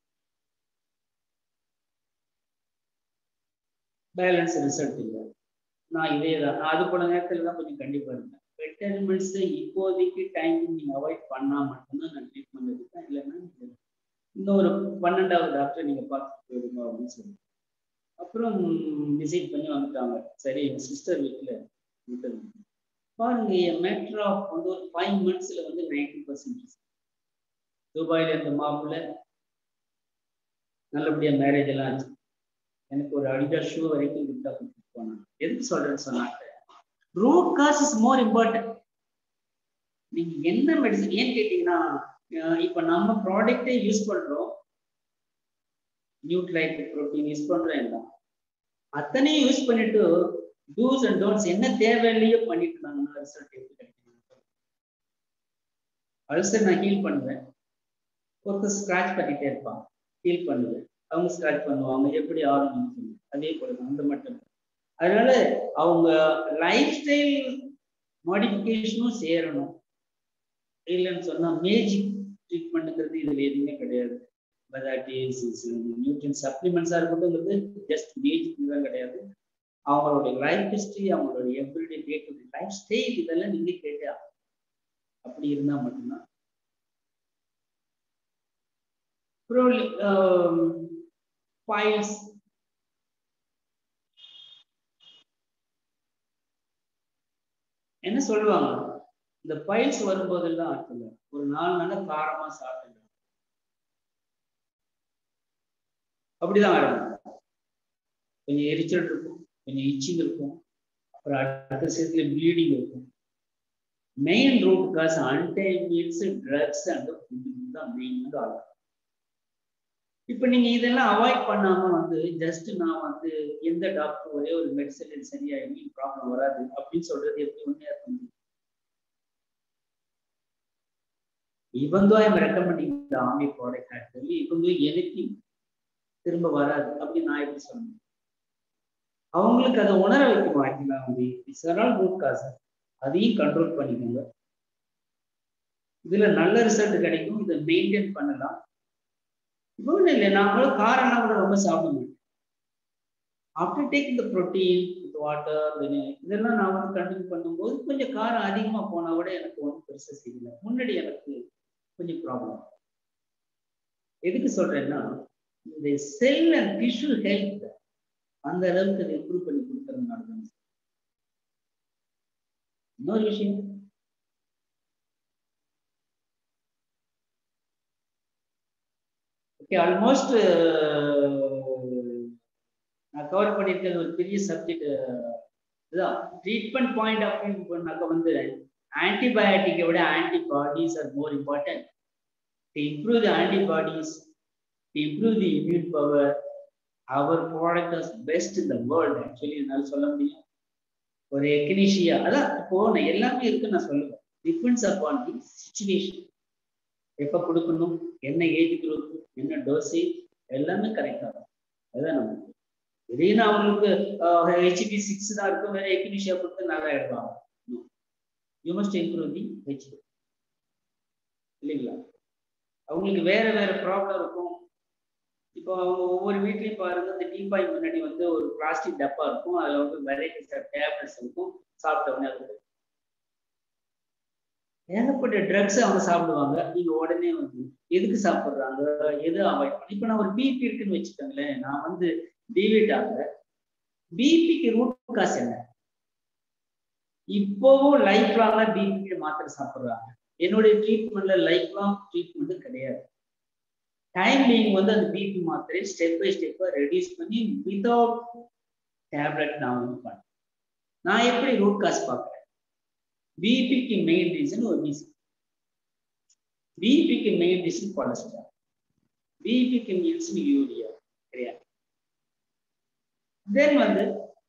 பேலன்ஸ் ரிசல்ட் இல்லை. நான் இதே தான், நான் அது போல நேரத்துல தான் கொஞ்சம் கண்டிப்பா இருந்தேன். பெட் அனிமல்ஸ் இப்போதைக்கு டைம் நீங்க அவாய்ட் பண்ணா மட்டும்தான் நான் ட்ரீட்மெண்ட் எடுப்பேன், இல்லைன்னா இன்னொரு பன்னெண்டாவது டாக்டர் நீங்க பார்த்துட்டு போயிடுங்க அப்படின்னு சொல்லி அப்புறம் விசிட் பண்ணி வந்துட்டாங்க. சரி, என் சிஸ்டர் வீட்டுல விட்டு பாருங்க, என் மேட்ரு ஆஃப் வந்து ஒரு ஃபைவ் மந்த்ஸ்ல வந்து நைன்டி பர்சன்ட் துபாயில இருந்த மாப்பிள்ள நல்லபடியா மேரேஜ் எல்லாம் ஆச்சு. எனக்கு ஒரு அடிடாஸ் ஷூ வரைக்கும் கிஃப்டா கொடுத்துட்டு போனாங்க. எதுக்கு சொல்றேன்னு சொன்னாங்க, root cause is more important. நீங்க என்ன மெடிசன் ஏன்னு கேட்டீங்கன்னா, இப்ப நம்ம ப்ராடக்டே யூஸ் பண்றோம், நியூட்ரைட் புரோட்டீன் யூஸ் பண்றோம், எல்லாம் அத்தனையும் யூஸ் பண்ணிட்டு டூஸ் அண்ட் டோன்ட்ஸ் என்ன தேவையில்லையோ பண்ணிட்டு இருந்தாங்கன்னா ரிசல்ட் எப்படி கிடைக்கும்? அல்சர் நான் ஹீல் பண்ணுவேன், ஒருத்தர் ஸ்கிராச் பண்ணிட்டே இருப்பாங்க, ஹீல் பண்ணுவேன், அவங்க ஸ்கிராச் பண்ணுவாங்க, எப்படி ஆரம்பிச்சு அதே போல அந்த மட்டும். அதனால அவங்க லைஃப் ஸ்டைல் மாடிஃபிகேஷனும் சேரணும். இல்லைன்னு சொன்னா மேஜிக் ட்ரீட்மெண்ட்ங்கிறது இதுல எதுவுமே கிடையாது. நியூட்ரியன் சப்ளிமெண்ட்ஸா இருக்கட்டும், ஜஸ்ட் மேஜிக் தான் கிடையாது. அவங்களுடைய லைஃப் ஹிஸ்டரி, அவங்களுடைய everyday day to day lifestyle இதெல்லாம் நீங்க கேட்டா அப்படி இருந்தா மட்டும்தான். ஃபைல்ஸ் என்ன சொல்லுவாங்க, இந்த பைல்ஸ் வரும்போதெல்லாம் ஆச்சுல ஒரு நாலு நாள காரமா சாப்பிட்டு அப்படிதான் ஆரம்பிக்கும். கொஞ்சம் எரிச்சல் இருக்கும், கொஞ்சம் இச்சிங் இருக்கும், அப்புறம் அடுத்த சேர்த்துல ப்ளீடிங் இருக்கும். Main root cause untime meals, drugs and food தான் மெயின் ஆகும். இப்ப நீங்க இதெல்லாம் அவாய்ட் பண்ணாம வந்து ஜஸ்ட் நான் வந்து எந்த டாக்டர் ஒரே ஒரு மெடிசன் சரியாகி ப்ராப்ளம் வராது அப்படின்னு சொல்றது எப்படி உண்மையா இருக்க முடியும்? even though I am recommending the army product actually, even though anything திரும்ப வராது அப்படின்னு நான் எப்படி சொன்னேன்? அவங்களுக்கு அதை உணர வைக்கணும். ஆக்சுவலா வந்து இட்ஸ் ரூட் காஸ், அதையும் கண்ட்ரோல் பண்ணிக்கோங்க. இதுல நல்ல ரிசல்ட் கிடைக்கும், இதை மெயின்டைன் பண்ணலாம். இப்போ இல்லை, நாங்களும் காரெல்லாம் கூட ரொம்ப சாப்பிட மாட்டேன். After taking the protein with water இதெல்லாம் நான் வந்து கண்டினியூ பண்ணும்போது கொஞ்சம் காரம் அதிகமாக போனால் கூட எனக்கு ஒன்றும் பெருசாக செய்யல. முன்னாடி எனக்கு கொஞ்சம் ப்ராப்ளம். எதுக்கு சொல்றேன்னா, இந்த செல் அண்ட் டிஷ்யூ ஹெல்த் அந்த அளவுக்கு அதை இம்ப்ரூவ் பண்ணி கொடுக்கறதுனால தான். இன்னொரு விஷயம், ஓகே ஆல்மோஸ்ட் நான் கவர் பண்ணியிருக்கிறது ஒரு பெரிய சப்ஜெக்ட். இதுதான் ட்ரீட்மெண்ட் பாயிண்ட் ஆஃப் வியூ பண்ணாக்க வந்து ஆன்டிபயோட்டிக்கை விட antibodies are more important. To improve the antibodies, to improve the immune power, our product is best in the world. Actually என்னால் சொல்ல முடியும். ஒரு எக்னீஷியா அதான் இப்போ நான் எல்லாமே இருக்குன்னு நான் சொல்லுவேன். Depends upon the situation. எப்போ கொடுக்கணும், என்ன ஏஜ் குரூப், என்ன டோசேஜ், எல்லாமே கரெக்டாக இருக்கும். அதுதான் நமக்கு திடீர்னு அவங்களுக்கு ஹெச்பி சிக்ஸ் தான் இருக்கும், வேற எக்னீஷியா கொடுத்து நல்லா எடுப்பாங்க. You must improve the HB இல்லைங்களா? அவங்களுக்கு வேற வேற ப்ராப்ளம் இருக்கும். இப்போ அவங்க ஒவ்வொரு வீட்லையும் பாருங்க, இந்த டீபாய் முன்னாடி வந்து ஒரு பிளாஸ்டிக் டப்பா இருக்கும், அதில் வந்து வெரைட்டிஸ் ஆஃப் டேப்லெட்ஸ் இருக்கும். சாப்பிட்ட உடனே அது ஏகப்பட்ட ட்ரக்ஸ் அவங்க சாப்பிடுவாங்க. நீங்க உடனே வந்து எதுக்கு சாப்பிட்றாங்க, எது அவாய்ட் பண்ணி. இப்போ நான் ஒரு பிபி இருக்குன்னு வச்சுக்கோங்களேன், நான் வந்து டிவிட் ஆகுறேன். பிபிக்கு ரூட் காஸ் என்ன? இப்போவும் லைஃப் லாங்கா பிபிக்கு மாத்திரை சாப்பிட்றாங்க. என்னுடைய ட்ரீட்மெண்ட்ல லைஃப் லாங் ட்ரீட்மெண்ட் கிடையாது. டைம் பீயிங் வந்து அந்த பிபி மாத்திரை ஸ்டெப் பை ஸ்டெப்பா ரெடியூஸ் பண்ணி வித்தவுட் டேப்லெட் நான் வந்து பண்ணேன். நான் எப்படி ரூட் காஸ் பார்க்குறேன்? பிபிக்கு மெயின் ரீசன் ஒபிசிட்டி, பிபிக்கு மெயின் ரீசன் கொலஸ்ட்ரால், பிபிக்கு ரீசன் யூரியா கிடையாது. தென் வந்து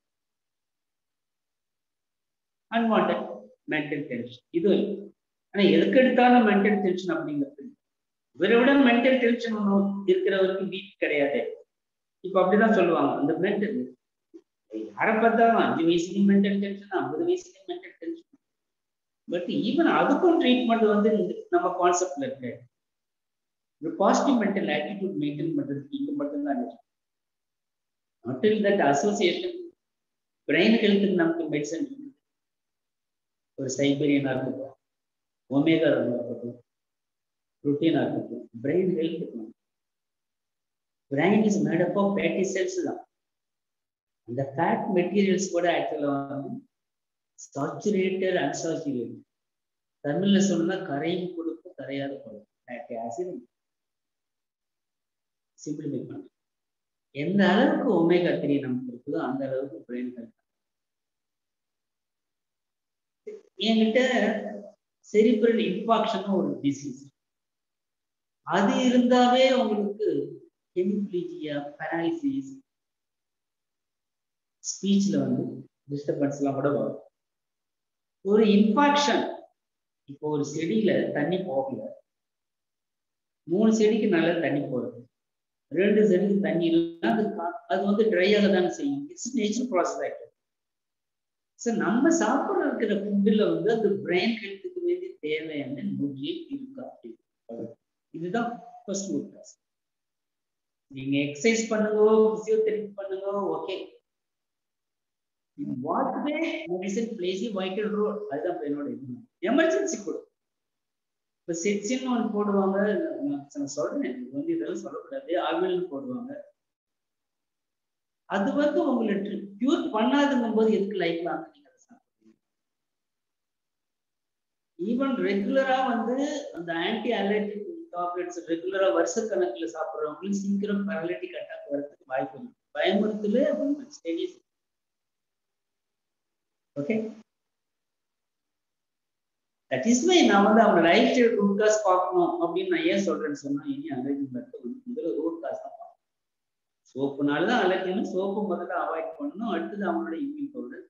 அன்வான்டட் மென்டல் டென்ஷன். இது ஆனா எதுக்கு எடுத்தாலும் மென்டல் டென்ஷன் அப்படிங்கிறது இவரை விட மென்டல் டென்ஷன் ஒன்றும் இருக்கிறவருக்கு பிபி கிடையாது. இப்ப அப்படிதான் சொல்லுவாங்க. அந்த மென்டல் யாரை பார்த்தாலும் அஞ்சு வயசுக்கு மென்டல் டென்ஷன், ஐம்பது வயசுக்கு மென்டல் டென்ஷன். பட் ஈவன் அதுக்கும் ட்ரீட்மெண்ட் வந்து நம்ம கான்செப்ட்ல இருக்கு. ஒரு பாசிட்டிவ் மென்டல் ஆட்டிடியூட் மெயின்டைன் பண்றதுக்கு இங்க மட்டும்தான் இருக்கு. until that association பிரெயின் ஹெல்த்துக்கு நமக்கு மெடிசன் இருக்கு. ஒரு சைபீரியனா இருக்கட்டும், ஒமேகா இருக்கட்டும், புரோட்டீனா இருக்கட்டும், பிரெயின் ஹெல்த்துக்கு brain is made up of fatty cells தான். அந்த ஃபேட் மெட்டீரியல்ஸ் கூட ஆக்சுவலா வந்து சாச்சுரேட்டட் அன்சாச்சுரேட்டட், தமிழ்ல சொன்னா கரையும் கொடுக்கும் கரையாத கொடுக்கும் ஃபேட்டி ஆசிட். சிம்பிளிஃபை பண்ண எந்த அளவுக்கு ஒமேகா த்ரீ நமக்கு இருக்குதோ அந்த அளவுக்கு பிரெயின் ஹெல்த். என்கிட்ட செரிப்ரல் இன்ஃபாக்ஷன் ஒரு டிசீஸ், அது இருந்தாவே உங்களுக்கு ஹெமிப்ளீஜியா, பேராலிசிஸ், ஸ்பீச்ல வந்து டிஸ்டர்பன்ஸ் எல்லாம் கூட வரும். ஒரு இன்ஃபாக்ஷன், இப்போ ஒரு செடியில தண்ணி போகல, மூணு செடிக்கு நல்ல தண்ணி போகுது, ரெண்டு செடிக்கு தண்ணி இல்லை, அது அது வந்து ட்ரை ஆக தானே செய்யும். இட்ஸ் நேச்சர் ப்ராசஸ் ஆகிட்டு. ஸோ நம்ம சாப்பிட்ற இருக்கிற ஃபுட்டில் வந்து அந்த பிரெயின் ஹெல்த்துக்கு வேண்டி தேவையான நியூட்ரியன்ட் இருக்கா அப்படின்னு. இதுதான் ஃபர்ஸ்ட் ரூட் காஸ். நீங்க எக்ஸசைஸ் பண்ணுங்க, பிசியோதெரபி பண்ணுங்க, okay. What way medicine plays a vital role. அதுதான் என்னோட இது. எமர்ஜென்சி கூட இப்போ செட்ஸின்னு ஒன்று போடுவாங்க, நான் சொல்றேன் வந்து இதெல்லாம் சொல்லக்கூடாது, ஆவில்னு போடுவாங்க. அது வந்து உங்களுக்கு கியூர் பண்ணாதுங்கும் போது எதுக்கு லைஃப் லாங் நீங்க அதை சாப்பிடுறீங்க? ஈவன் ரெகுலரா வந்து அந்த ஆன்டி அலர்ஜிக் டாப்லெட்ஸ் ரெகுலரா வருஷ கணக்கில் சாப்பிட்றவங்களும் சீக்கிரம் பேரலைட்டிக் அட்டாக் வரதுக்கு வாய்ப்பு இல்லை. பயமுறுத்தலே stages. Okay, that is why நான் வந்து அவங்க லைஃப் ஸ்டைல் ரூட் காஸ் பார்க்கணும் அப்படின்னு நான் ஏன் சொல்றேன்னு சொன்னா, இனி அலர்ஜி மருத்துவம் முதல்ல ரூட் காஸ் தான் பார்க்கணும். சோப்புனாலதான் அலர்ஜின்னு சோப்பு முதல்ல அவாய்ட் பண்ணணும். அடுத்தது அவங்களோட இம்யூன் பவர்.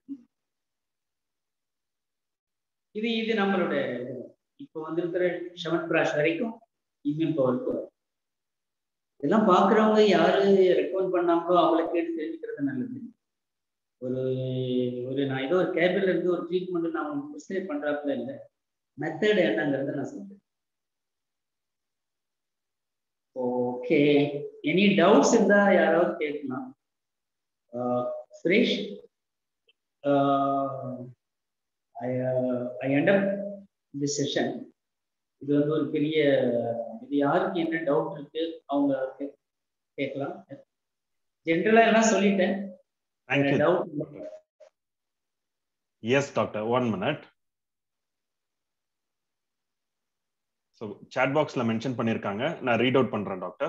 இது இது நம்மளோட இப்போ வந்திருக்கிற ஷவன் பிராஷ் வரைக்கும் இம்யூன் பவருக்கு வரும். இதெல்லாம் பாக்குறவங்க யாரு ரெக்கமெண்ட் பண்ணாங்களோ அவளை கேட்டு தெரிஞ்சுக்கிறது நல்லது. ஒரு ஒரு நான் ஏதோ ஒரு கேபிள்ல இருந்து ஒரு ட்ரீட்மெண்ட் நான் உங்களுக்கு ப்ரிஸ்கிரைப் பண்றாப்புல இல்லை, மெத்தட் என்னங்கிறத நான் சொல்றேன். ஓகே, எனி டவுட்ஸ் இருந்தா யாராவது கேட்கலாம். Suresh, I I end up the session. இது வந்து ஒரு பெரிய இது, யாருக்கு என்ன டவுட் இருக்கு அவங்க கேட்கலாம். ஜென்ரலா எல்லாம் சொல்லிட்டேன். Doubt? Yes doctor, one minute. So chat பாக்ஸ்ல மென்ஷன் பண்ணியிருக்காங்க, நான் ரீட் அவுட் பண்றேன் doctor.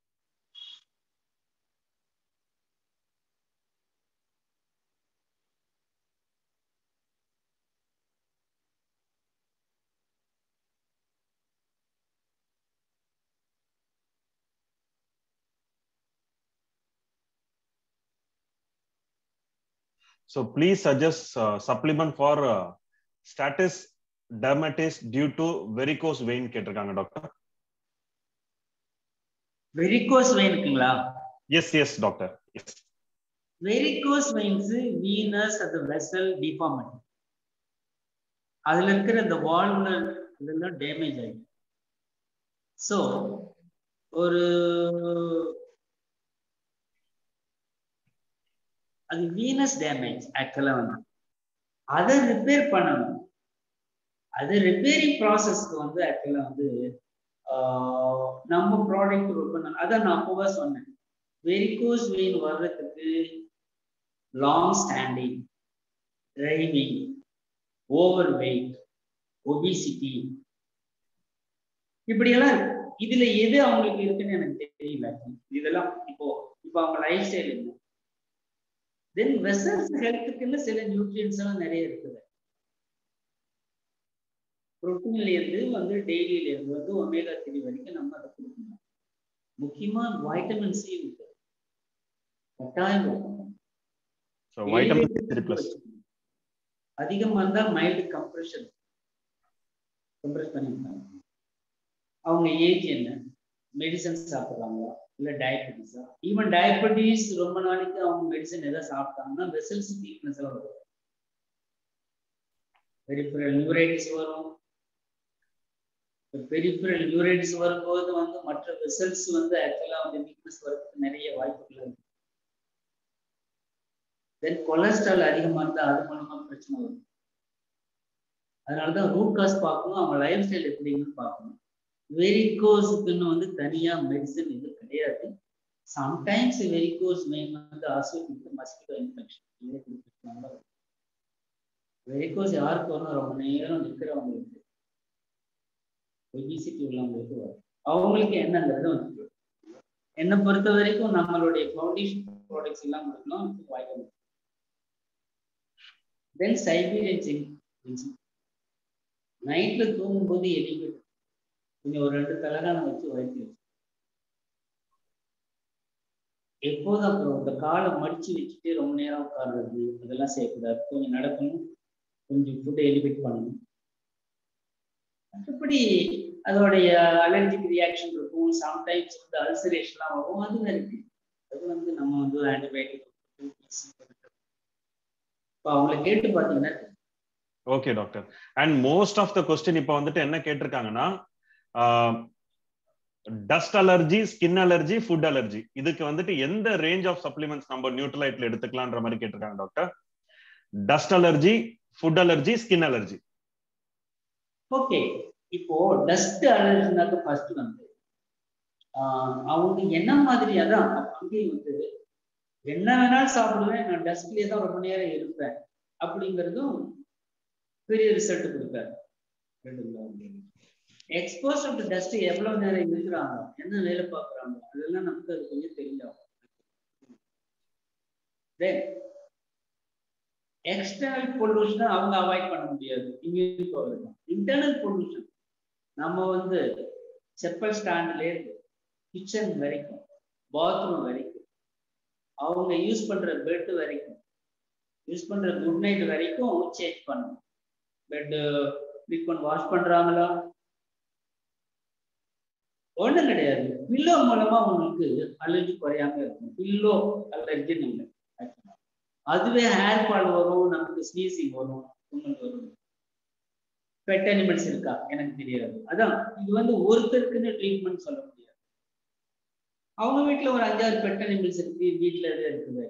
So please suggest uh, supplement for uh, status dermatitis due to varicose vein கேட்டிருக்காங்க டாக்டர். வெரிகோஸ் வெயின்க்குங்களா? Yes yes doctor, yes. Varicose veins venous அந்த வெசல் டிஃபார்மிட்டி, அதுல இருக்கிற இந்த வால்வுல இதெல்லாம் டேமேஜ் ஆயிடும். ஸோ ஒரு அது வீனஸ் டேமேஜ் ஆக்சுவலா வந்து அதை ரிப்பேர் பண்ணணும். அது ரிப்பேரிங் ப்ராசஸ்க்கு வந்து ஆக்சுவலா வந்து நம்ம ப்ராடக்ட் ரொம்ப நல்ல. அதான் நான் அப்போவா சொன்னேன், வெரிகோஸ் வெயின் வர்றதுக்கு long standing, driving, overweight, obesity, இப்படியெல்லாம் இருக்கு. இதுல எது அவங்களுக்கு இருக்குன்னு எனக்கு தெரியல. இதெல்லாம் இப்போ இப்போ அவங்க லைஃப் ஸ்டைல் இல்லை. தென் வெசல்ஸ் ஹெல்த்துக்குன்னு சில நியூட்ரியன்ஸ் எல்லாம் நிறைய இருக்குது. புரோட்டீன்ல இருந்து வந்து டெய்லியில இருந்து வந்து ஒமேகா த்ரீ வரைக்கும் நம்ம அதை கொடுக்கணும். முக்கியமா வைட்டமின் சி இருக்கு, கட்டாயம் அதிகமா இருந்தா மைல்டு கம்ப்ரெஷன் கம்ப்ரெஸ் பண்ணிருக்காங்க. அவங்க ஏஜ் என்ன, மெடிசன் சாப்பிட்றாங்களா, இல்லை டயபெட்டிஸா? ஈவன் டயபெட்டிஸ் ரொம்ப நாளைக்கு அவங்க மெடிசன் எதாவது சாப்பிட்டாங்கன்னா வெசல்ஸ் வீக்னஸ் எல்லாம் வரும், பெரிஃபரல் நியூரைட்டிஸ் வரும். பெரிஃபரல் நியூரைட்டிஸ் வரும்போது வந்து மற்ற வெசல்ஸ் வந்து ஆக்சுவலா வந்து வீக்னஸ் வரதுக்கு நிறைய வாய்ப்புகள் இருக்கு. தென் கொலஸ்ட்ரால் அதிகமா இருந்தா அது மூலமா பிரச்சனை வரும். அதனாலதான் ரூட் காஸ் பார்க்கணும், அவங்க லைஃப் ஸ்டைல் எப்படின்னு பார்க்கணும். வெரிகோஸுக்குன்னு வந்து தனியா மெடிசன் எதுவும் கிடையாது. சம்டைம்ஸ் வெரிகோஸ் மெயின் வந்து ஆசோசியேட் மஸ்கிட்டோ இன்ஃபெக்ஷன். வெரிகோஸ் யாருக்கு வரணும், ரொம்ப நேரம் நிற்கிறவங்களுக்கு, ஒபிசிட்டி உள்ளவங்களுக்கு வரும். அவங்களுக்கு என்னங்கிறது வந்து என்னை பொறுத்த வரைக்கும் நம்மளுடைய ஃபவுண்டேஷன் ப்ராடக்ட்ஸ் எல்லாம் கொடுக்கலாம். வாய்ப்பு. தென் சைபீரியன் நைட்ல தூங்கும்போது எலிகள் கொஞ்சம் ஒரு ரெண்டு தலகானம் வச்சு வயிற்று வச்சு எப்போதும், அப்புறம் இந்த காலை மடிச்சு வச்சுட்டு ரொம்ப நேரம் உட்கார்றது அதெல்லாம் செய்யக்கூடாது. கொஞ்சம் நடக்கணும், கொஞ்சம் ஃபுட்டை எலிவேட் பண்ணணும். மற்றபடி அதோடைய அலர்ஜிக் ரியாக்ஷன் இருக்கும். சம்டைம்ஸ் வந்து அல்சரேஷன்லாம் வரும். அது இருக்கு. அது வந்து நம்ம வந்து ஆன்டிபயோட்டிக் இப்போ அவங்களை கேட்டு பார்த்தீங்கன்னா. Okay doctor. And most of the question இப்போ வந்துட்டு என்ன கேட்டிருக்காங்கன்னா, dust allergy, skin allergy, food allergy, இதுக்கு வந்துட்டு எந்த ரேஞ்ச் ஆஃப் சப்ளிமெண்ட்ஸ் நம்ம நியூட்ரலைட்ல எடுத்துக்கலாம்ன்ற மாதிரி கேட்டிருக்காங்க doctor. Dust allergy, food allergy, skin allergy. Okay, இப்போ டஸ்ட் அலர்ஜினாக்க ஃபர்ஸ்ட் வந்து அவங்க என்ன மாதிரி, அதான் அங்கேயும் வந்து என்ன வேணாலும் சாப்பிடுவேன், நான் டஸ்ட்லயே தான் ரொம்ப நேரம் இருப்பேன் அப்படிங்கிறதும் பெரிய ரிசல்ட் கொடுப்பாரு. எக்ஸ்போஸ் டு டஸ்ட் எவ்வளவு நேரம் இருக்கிறாங்க, என்ன வேலை பார்க்குறாங்க, அதெல்லாம் நமக்கு அது கொஞ்சம் தெரிஞ்சாகும். எக்ஸ்டர்னல் பொல்யூஷனை அவங்க அவாய்ட் பண்ண முடியாது. இன்டர்னல் பொல்யூஷன் நம்ம வந்து செப்பல் ஸ்டாண்ட்ல இருந்து கிச்சன் வரைக்கும், பாத்ரூம் வரைக்கும், அவங்க யூஸ் பண்ற பெட் வரைக்கும், யூஸ் பண்ற குட் நைட் வரைக்கும் சேஞ்ச் பண்ணணும். பெட் ஃப்ரீக்வெண்ட் வாஷ் பண்றாங்களா? ஒன்றும் கிடையாது. பில்லோ மூலமா உங்களுக்கு அலர்ஜி குறையாம இருக்கும். பில்லோ அலர்ஜி இல்லை. அதுவே ஹேர் ஃபால் வரும், நமக்கு ஸ்னீசிங் வரும், உங்களுக்கு வரும். பெட் அனிமல்ஸ் இருக்கா எனக்கு தெரியாது. அதான் இது வந்து ஒருத்தருக்குன்னு ட்ரீட்மெண்ட் சொல்ல முடியாது. அவங்க வீட்டுல ஒரு அஞ்சாறு பெட் அனிமல்ஸ் இருக்கு, வீட்டுல இருக்குது.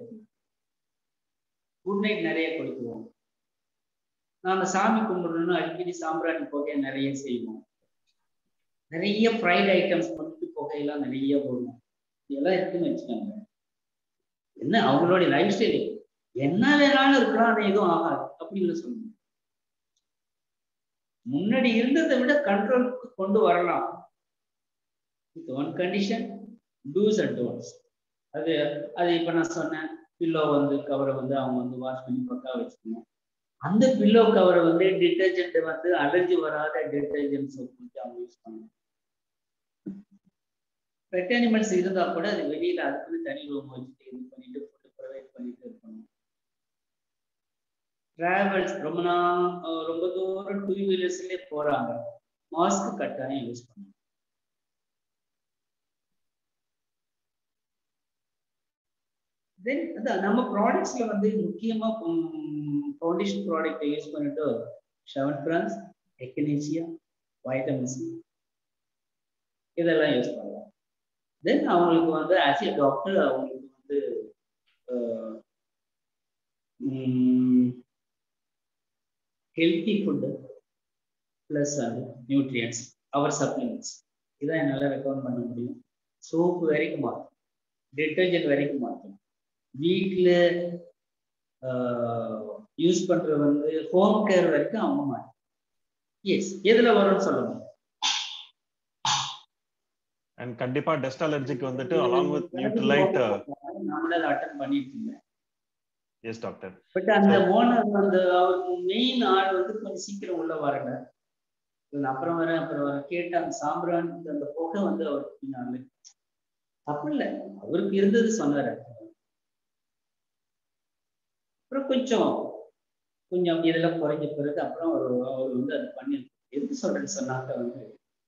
குட் நைட் நிறைய கொடுக்குவோம். நாம சாமி கும்பிடணும்னு அடிக்கடி சாம்பிராணி புகையை நிறைய செய்வோம். நிறைய ஃப்ரைட் ஐட்டம்ஸ் பண்ணிட்டு புகையெல்லாம் நிறைய போடுவோம். இதெல்லாம் இருக்குன்னு வச்சுக்கோங்க. என்ன அவங்களுடைய லைஃப் ஸ்டைல், என்ன வேணாலும் இருக்கலாம், அது எதுவும் ஆகாது அப்படின்னு சொல்லுங்க. முன்னாடி இருந்ததை விட கண்ட்ரோலுக்கு கொண்டு வரலாம். With one condition, do's and don'ts. அது அது இப்ப நான் சொன்னேன், பில்லோ வந்து கவரை வந்து அவங்க வந்து வாஷ் பண்ணி பக்கா வச்சுக்கணும். அந்த பில்லோ கவரை வந்து டிட்டர்ஜென்ட் வந்து அலர்ஜி வராத டிட்டர்ஜென்ட் சோப் கொஞ்சம் அவங்க யூஸ் பண்ணணும். பெட் அனிமல்ஸ் இருந்தா கூட அது வெளியில அதுக்குன்னு தனி ரூம் வச்சுட்டு இது பண்ணிட்டு ஃபுட் ப்ரொவைட் பண்ணிட்டு இருக்கணும். டிராவல்ஸ் ரொம்ப நாள் ரொம்ப தூரம் டூ வீலர்ஸ்லயே போறாங்க, மாஸ்க் கட்டாயம் யூஸ் பண்ணணும். தென் அதான் நம்ம ப்ராடக்ட்ஸ்ல வந்து முக்கியமா ஃபவுண்டேஷன் ப்ராடக்ட் யூஸ் பண்ணிட்டு ஷவன் பிரான்ஸ், எக்கனேசியா, வைட்டமின் சி இதெல்லாம் யூஸ் பண்ணலாம். தென் அவங்களுக்கு வந்து ஆஸ் ஏ டாக்டர் அவங்களுக்கு வந்து ஹெல்த்தி ஃபுட்டு ப்ளஸ் அது நியூட்ரியன்ஸ், அவர் சப்ளிமெண்ட்ஸ் இதான் என்னால் ரெக்கமெண்ட் பண்ண முடியும். சோப்பு வரைக்கும் மாற்றும், டிட்டர்ஜென்ட் வரைக்கும் மாற்றும். வீட்டில் யூஸ் பண்ணுற வந்து ஹோம் கேர் வரைக்கும் அவங்க மாற்றும். எஸ், எதில் வரும்னு சொல்லுங்க. அண்ட் கண்டிப்பா டஸ்ட் அலர்ஜிக்கு வந்துட்டு along with நியூட்ரலைட் நம்மளால அட்டெண்ட் பண்ணிட்டு இருந்தேன். Yes doctor. பட் அந்த ஓனர் அந்த அவருக்கு மெயின் ஆள் வந்து கொஞ்சம் சீக்கிரம் உள்ள வரல. அப்புறம் வர அப்புறம் வர கேட்ட அந்த சாம்பிராணி அந்த புகை வந்து அவருக்கு தப்பு இல்லை, அவருக்கு இருந்தது சொன்னாரு. அப்புறம் கொஞ்சம் கொஞ்சம் இதெல்லாம் குறைஞ்ச பிறகு அப்புறம் அவர் அவர் வந்து அது பண்ணி எதுக்கு சொல்றேன்னு சொன்னாக்க வந்து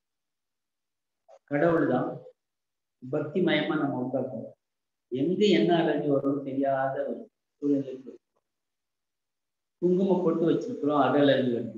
கடவுள் தான் பக்தி மயமா நம்ம உட்கார்ப்போம். எங்க என்ன அலர்ஜி வரும்னு தெரியாத ஒரு சூழ்நிலைக்கு குங்குமம் போட்டு வச்சிருக்கிறோம், அது அலர்ஜி வருது.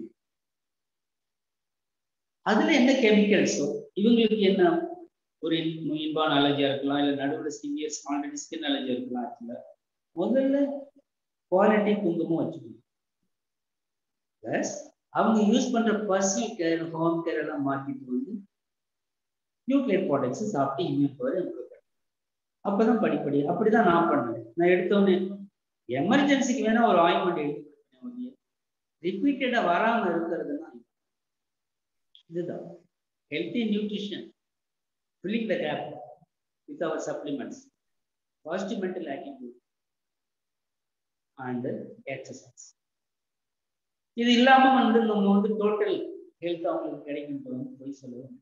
அதுல என்ன கெமிக்கல்ஸோ இவங்களுக்கு என்ன ஒரு இன்பான அலர்ஜியா இருக்கலாம், இல்லை நடுவில் சிவியர் ஆல்ரெடி ஸ்கின் அலர்ஜி இருக்கலாம். ஆக்சுவலா முதல்ல குவாலிட்டி குங்குமம் வச்சுக்கணும். பிளஸ் அவங்க யூஸ் பண்ற பர்சனல் கேர், ஹோம் கேர் எல்லாம் மாற்றிட்டு வந்து நியூக்ளியர் ப்ராடக்ட்ஸ் சாப்பிட்டு இம்யூன் பவர் இம்ப்ரூவ் பண்ணும். அப்பதான் படிப்படி அப்படிதான் நான் பண்ணேன். நான் எடுத்தோன்னே எமர்ஜென்சிக்கு வேணா ஒரு ஆயின்மெண்ட் எடுத்து ரிப்பீட்டடா வராம இருக்கிறதுனா இதுதான் healthy nutrition, filling the gap with our supplements, positive mental attitude and exercise. இது இல்லாம வந்து நம்ம வந்து டோட்டல் ஹெல்த் அவங்களுக்கு கிடைக்கும் போய் சொல்லுவோம்.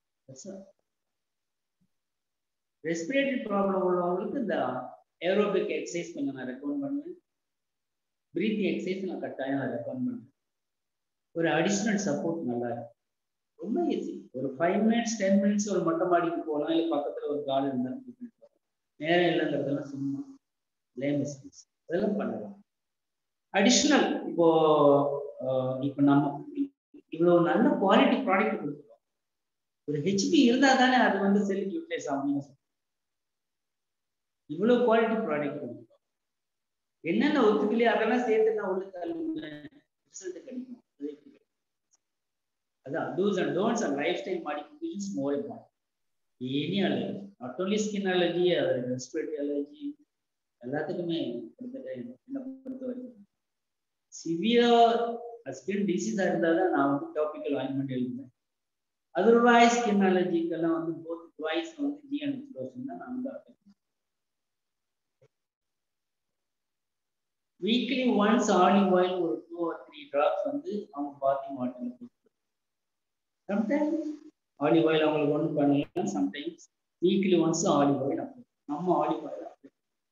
ரெஸ்பிரேட்டரி ப்ராப்ளம் உள்ளவங்களுக்கு இந்த ஏரோபிக் எக்ஸசைஸ் கொஞ்சம் நான் ரெக்கமெண்ட் பண்ணுவேன். பிரீத்திங் எக்ஸசைஸ் நான் கட்டாயம் நான் ரெக்கமெண்ட் பண்ணுவேன். ஒரு அடிஷ்னல் சப்போர்ட் நல்லா இருக்கும். ரொம்ப ஈஸி. ஒரு ஃபைவ் மினிட்ஸ் டென் மினிட்ஸ் ஒரு மொட்டை மாடிக்கு போகலாம், இல்லை பக்கத்துல ஒரு கார்டன் இருந்தால் நேரம் இல்லைங்கிறதெல்லாம் சும்மா லேமஸ் அதெல்லாம் பண்ணலாம். அடிஷ்னல் இப்போ இப்போ நம்ம இவ்வளவு நல்ல குவாலிட்டி ப்ராடக்ட் கொடுக்குறோம். ஒரு ஹெச்பி இருந்தா தானே அது வந்து செல்லுக்கு யூட்டிலைஸ் ஆகும். இவ்வளவு குவாலிட்டி ப்ராடக்ட் கொடுக்குறோம். என்னென்ன ஒத்துக்கலையே அதெல்லாம் சேர்த்து நான் உள்ள ரிசல்ட் கிடைக்கும். அதான் do's and don'ts and lifestyle modifications more important. Any allergy, not only skin allergy, respiratory allergy, எல்லாத்துக்குமே என்ன பொறுத்த வரைக்கும் சிவியர் ஸ்கின் டிசீஸா இருந்தாதான் நான் வந்து டாபிக்கல் ஆயின்மெண்ட் எழுதுவேன். அதர்வைஸ் ஸ்கின் அலர்ஜிக்கெல்லாம் வந்து போத் ட்வைஸ் வந்து ஜி அண்ட் ஃப்ளோஷன் தான் நான் வந்து வீக்லி ஒன்ஸ் ஆலிவ் ஆயில் ஒரு டூ ஆர் த்ரீ ட்ராப்ஸ் வந்து அவங்க பாத்திங் வாட்டர்ல கொடுத்து சம்டைம்ஸ் ஆலிவ் ஆயில் அவங்களுக்கு ஒன்றும் பண்ணலாம். Sometimes weekly once olive oil அப்படி நம்ம ஆலிவ் ஆயில் அப்படி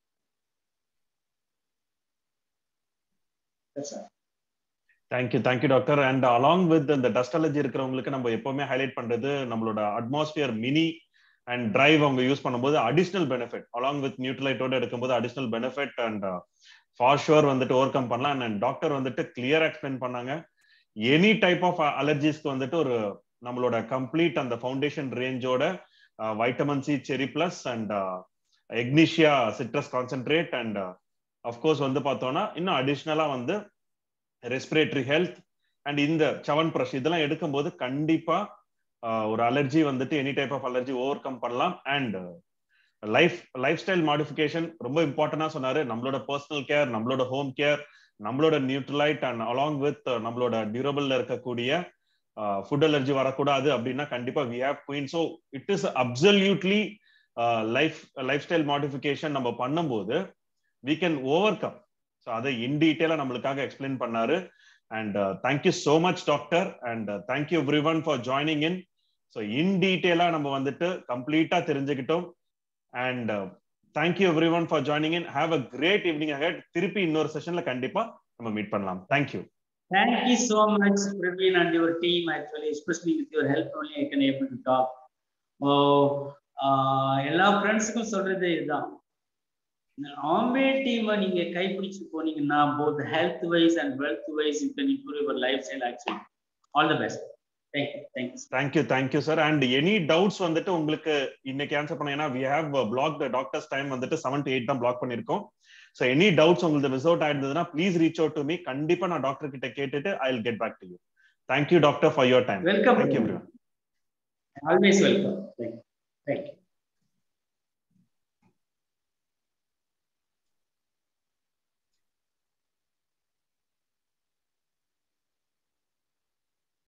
thank you thank you doctor. And along with இந்த டஸ்ட் அலர்ஜி இருக்கிறவங்களுக்கு நம்ம எப்பவுமே ஹைலைட் பண்றது நம்மளோட அட்மாஸ்பியர் மினி அண்ட் டிரைவ் அவங்க யூஸ் பண்ணும்போது அடிஷனல் பெனிஃபிட் அலாங் வித் நியூட்ரலைட்டோட எடுக்கும்போது additional benefit and for sure வந்துட்டு ஓவர் கம் பண்ணலாம். அண்ட் டாக்டர் வந்துட்டு கிளியரா எக்ஸ்பிளைன் பண்ணாங்க. எனி டைப் ஆஃப் அலர்ஜிஸ்க்கு வந்துட்டு ஒரு நம்மளோட கம்ப்ளீட் அந்த ஃபவுண்டேஷன் ரேஞ்சோட vitamin C cherry plus and echinacea citrus concentrate and of course வந்து பார்த்தோம்னா இன்னும் அடிஷ்னலா வந்து ரெஸ்பிரேட்டரி ஹெல்த் அண்ட் இந்த சவன் ப்ரஷ் இதெல்லாம் எடுக்கும்போது கண்டிப்பா ஒரு அலர்ஜி வந்துட்டு any type of allergy over come பண்ணலாம். And life life style modification ரொம்ப இம்பார்ட்டன்டா சொன்னாரு. நம்மளோட பர்சனல் கேர், நம்மளோட ஹோம் கேர், நம்மளோட நியூட்ரலைட் அண்ட் அலாங் வித் நம்மளோட டியூரபிள்ல இருக்கக்கூடிய ஃபுட் அலர்ஜி வரக்கூடாது அப்படின்னா கண்டிப்பா we have queen. So it is absolutely life life style modification நம்ம பண்ணும்போது we can overcome. So அதை in detail நம்மளுக்காக எக்ஸ்பிளைன் பண்ணாரு. And uh, thank you so much doctor and uh, thank you everyone for joining in. So in detail நம்ம வந்துட்டு கம்ப்ளீட்டா தெரிஞ்சுக்கிட்டோம். And uh, thank you everyone for joining in. Have a great evening ahead. திருப்பி இன்னொரு செஷன்ல கண்டிப்பா நம்ம மீட் பண்ணலாம். Thank you. Thank you so much Praveen and your team. Actually especially with your help only I can able to talk. Oh uh, எல்லா ஃப்ரெண்ட்ஸ்க்கும் சொல்றது இதுதான். ஆம்பே டீம் நீங்க கைப்பிடிச்சு போனீங்கன்னா both health wise and wealth wise you can improve your lifestyle actually. All the best. Thank you. Thank you. Thank you. Thank you sir. And any doubts வந்துட்டு உங்களுக்கு இன்னைக்கு ஆன்சர் பண்ணீங்கன்னா we have blocked the doctor's time வந்துட்டு seven to eight தான் பிளாக் பண்ணிருக்கோம். So any doubts உங்களுக்கு மிஸ் அவுட் ஆயிருந்ததுன்னா please reach out to me. கண்டிப்பா நான் டாக்டர் கிட்ட கேட்டுட்டு I will get back to you. Thank you doctor for your time. Welcome. Thank you everyone. Always welcome. Thank you. Thank you.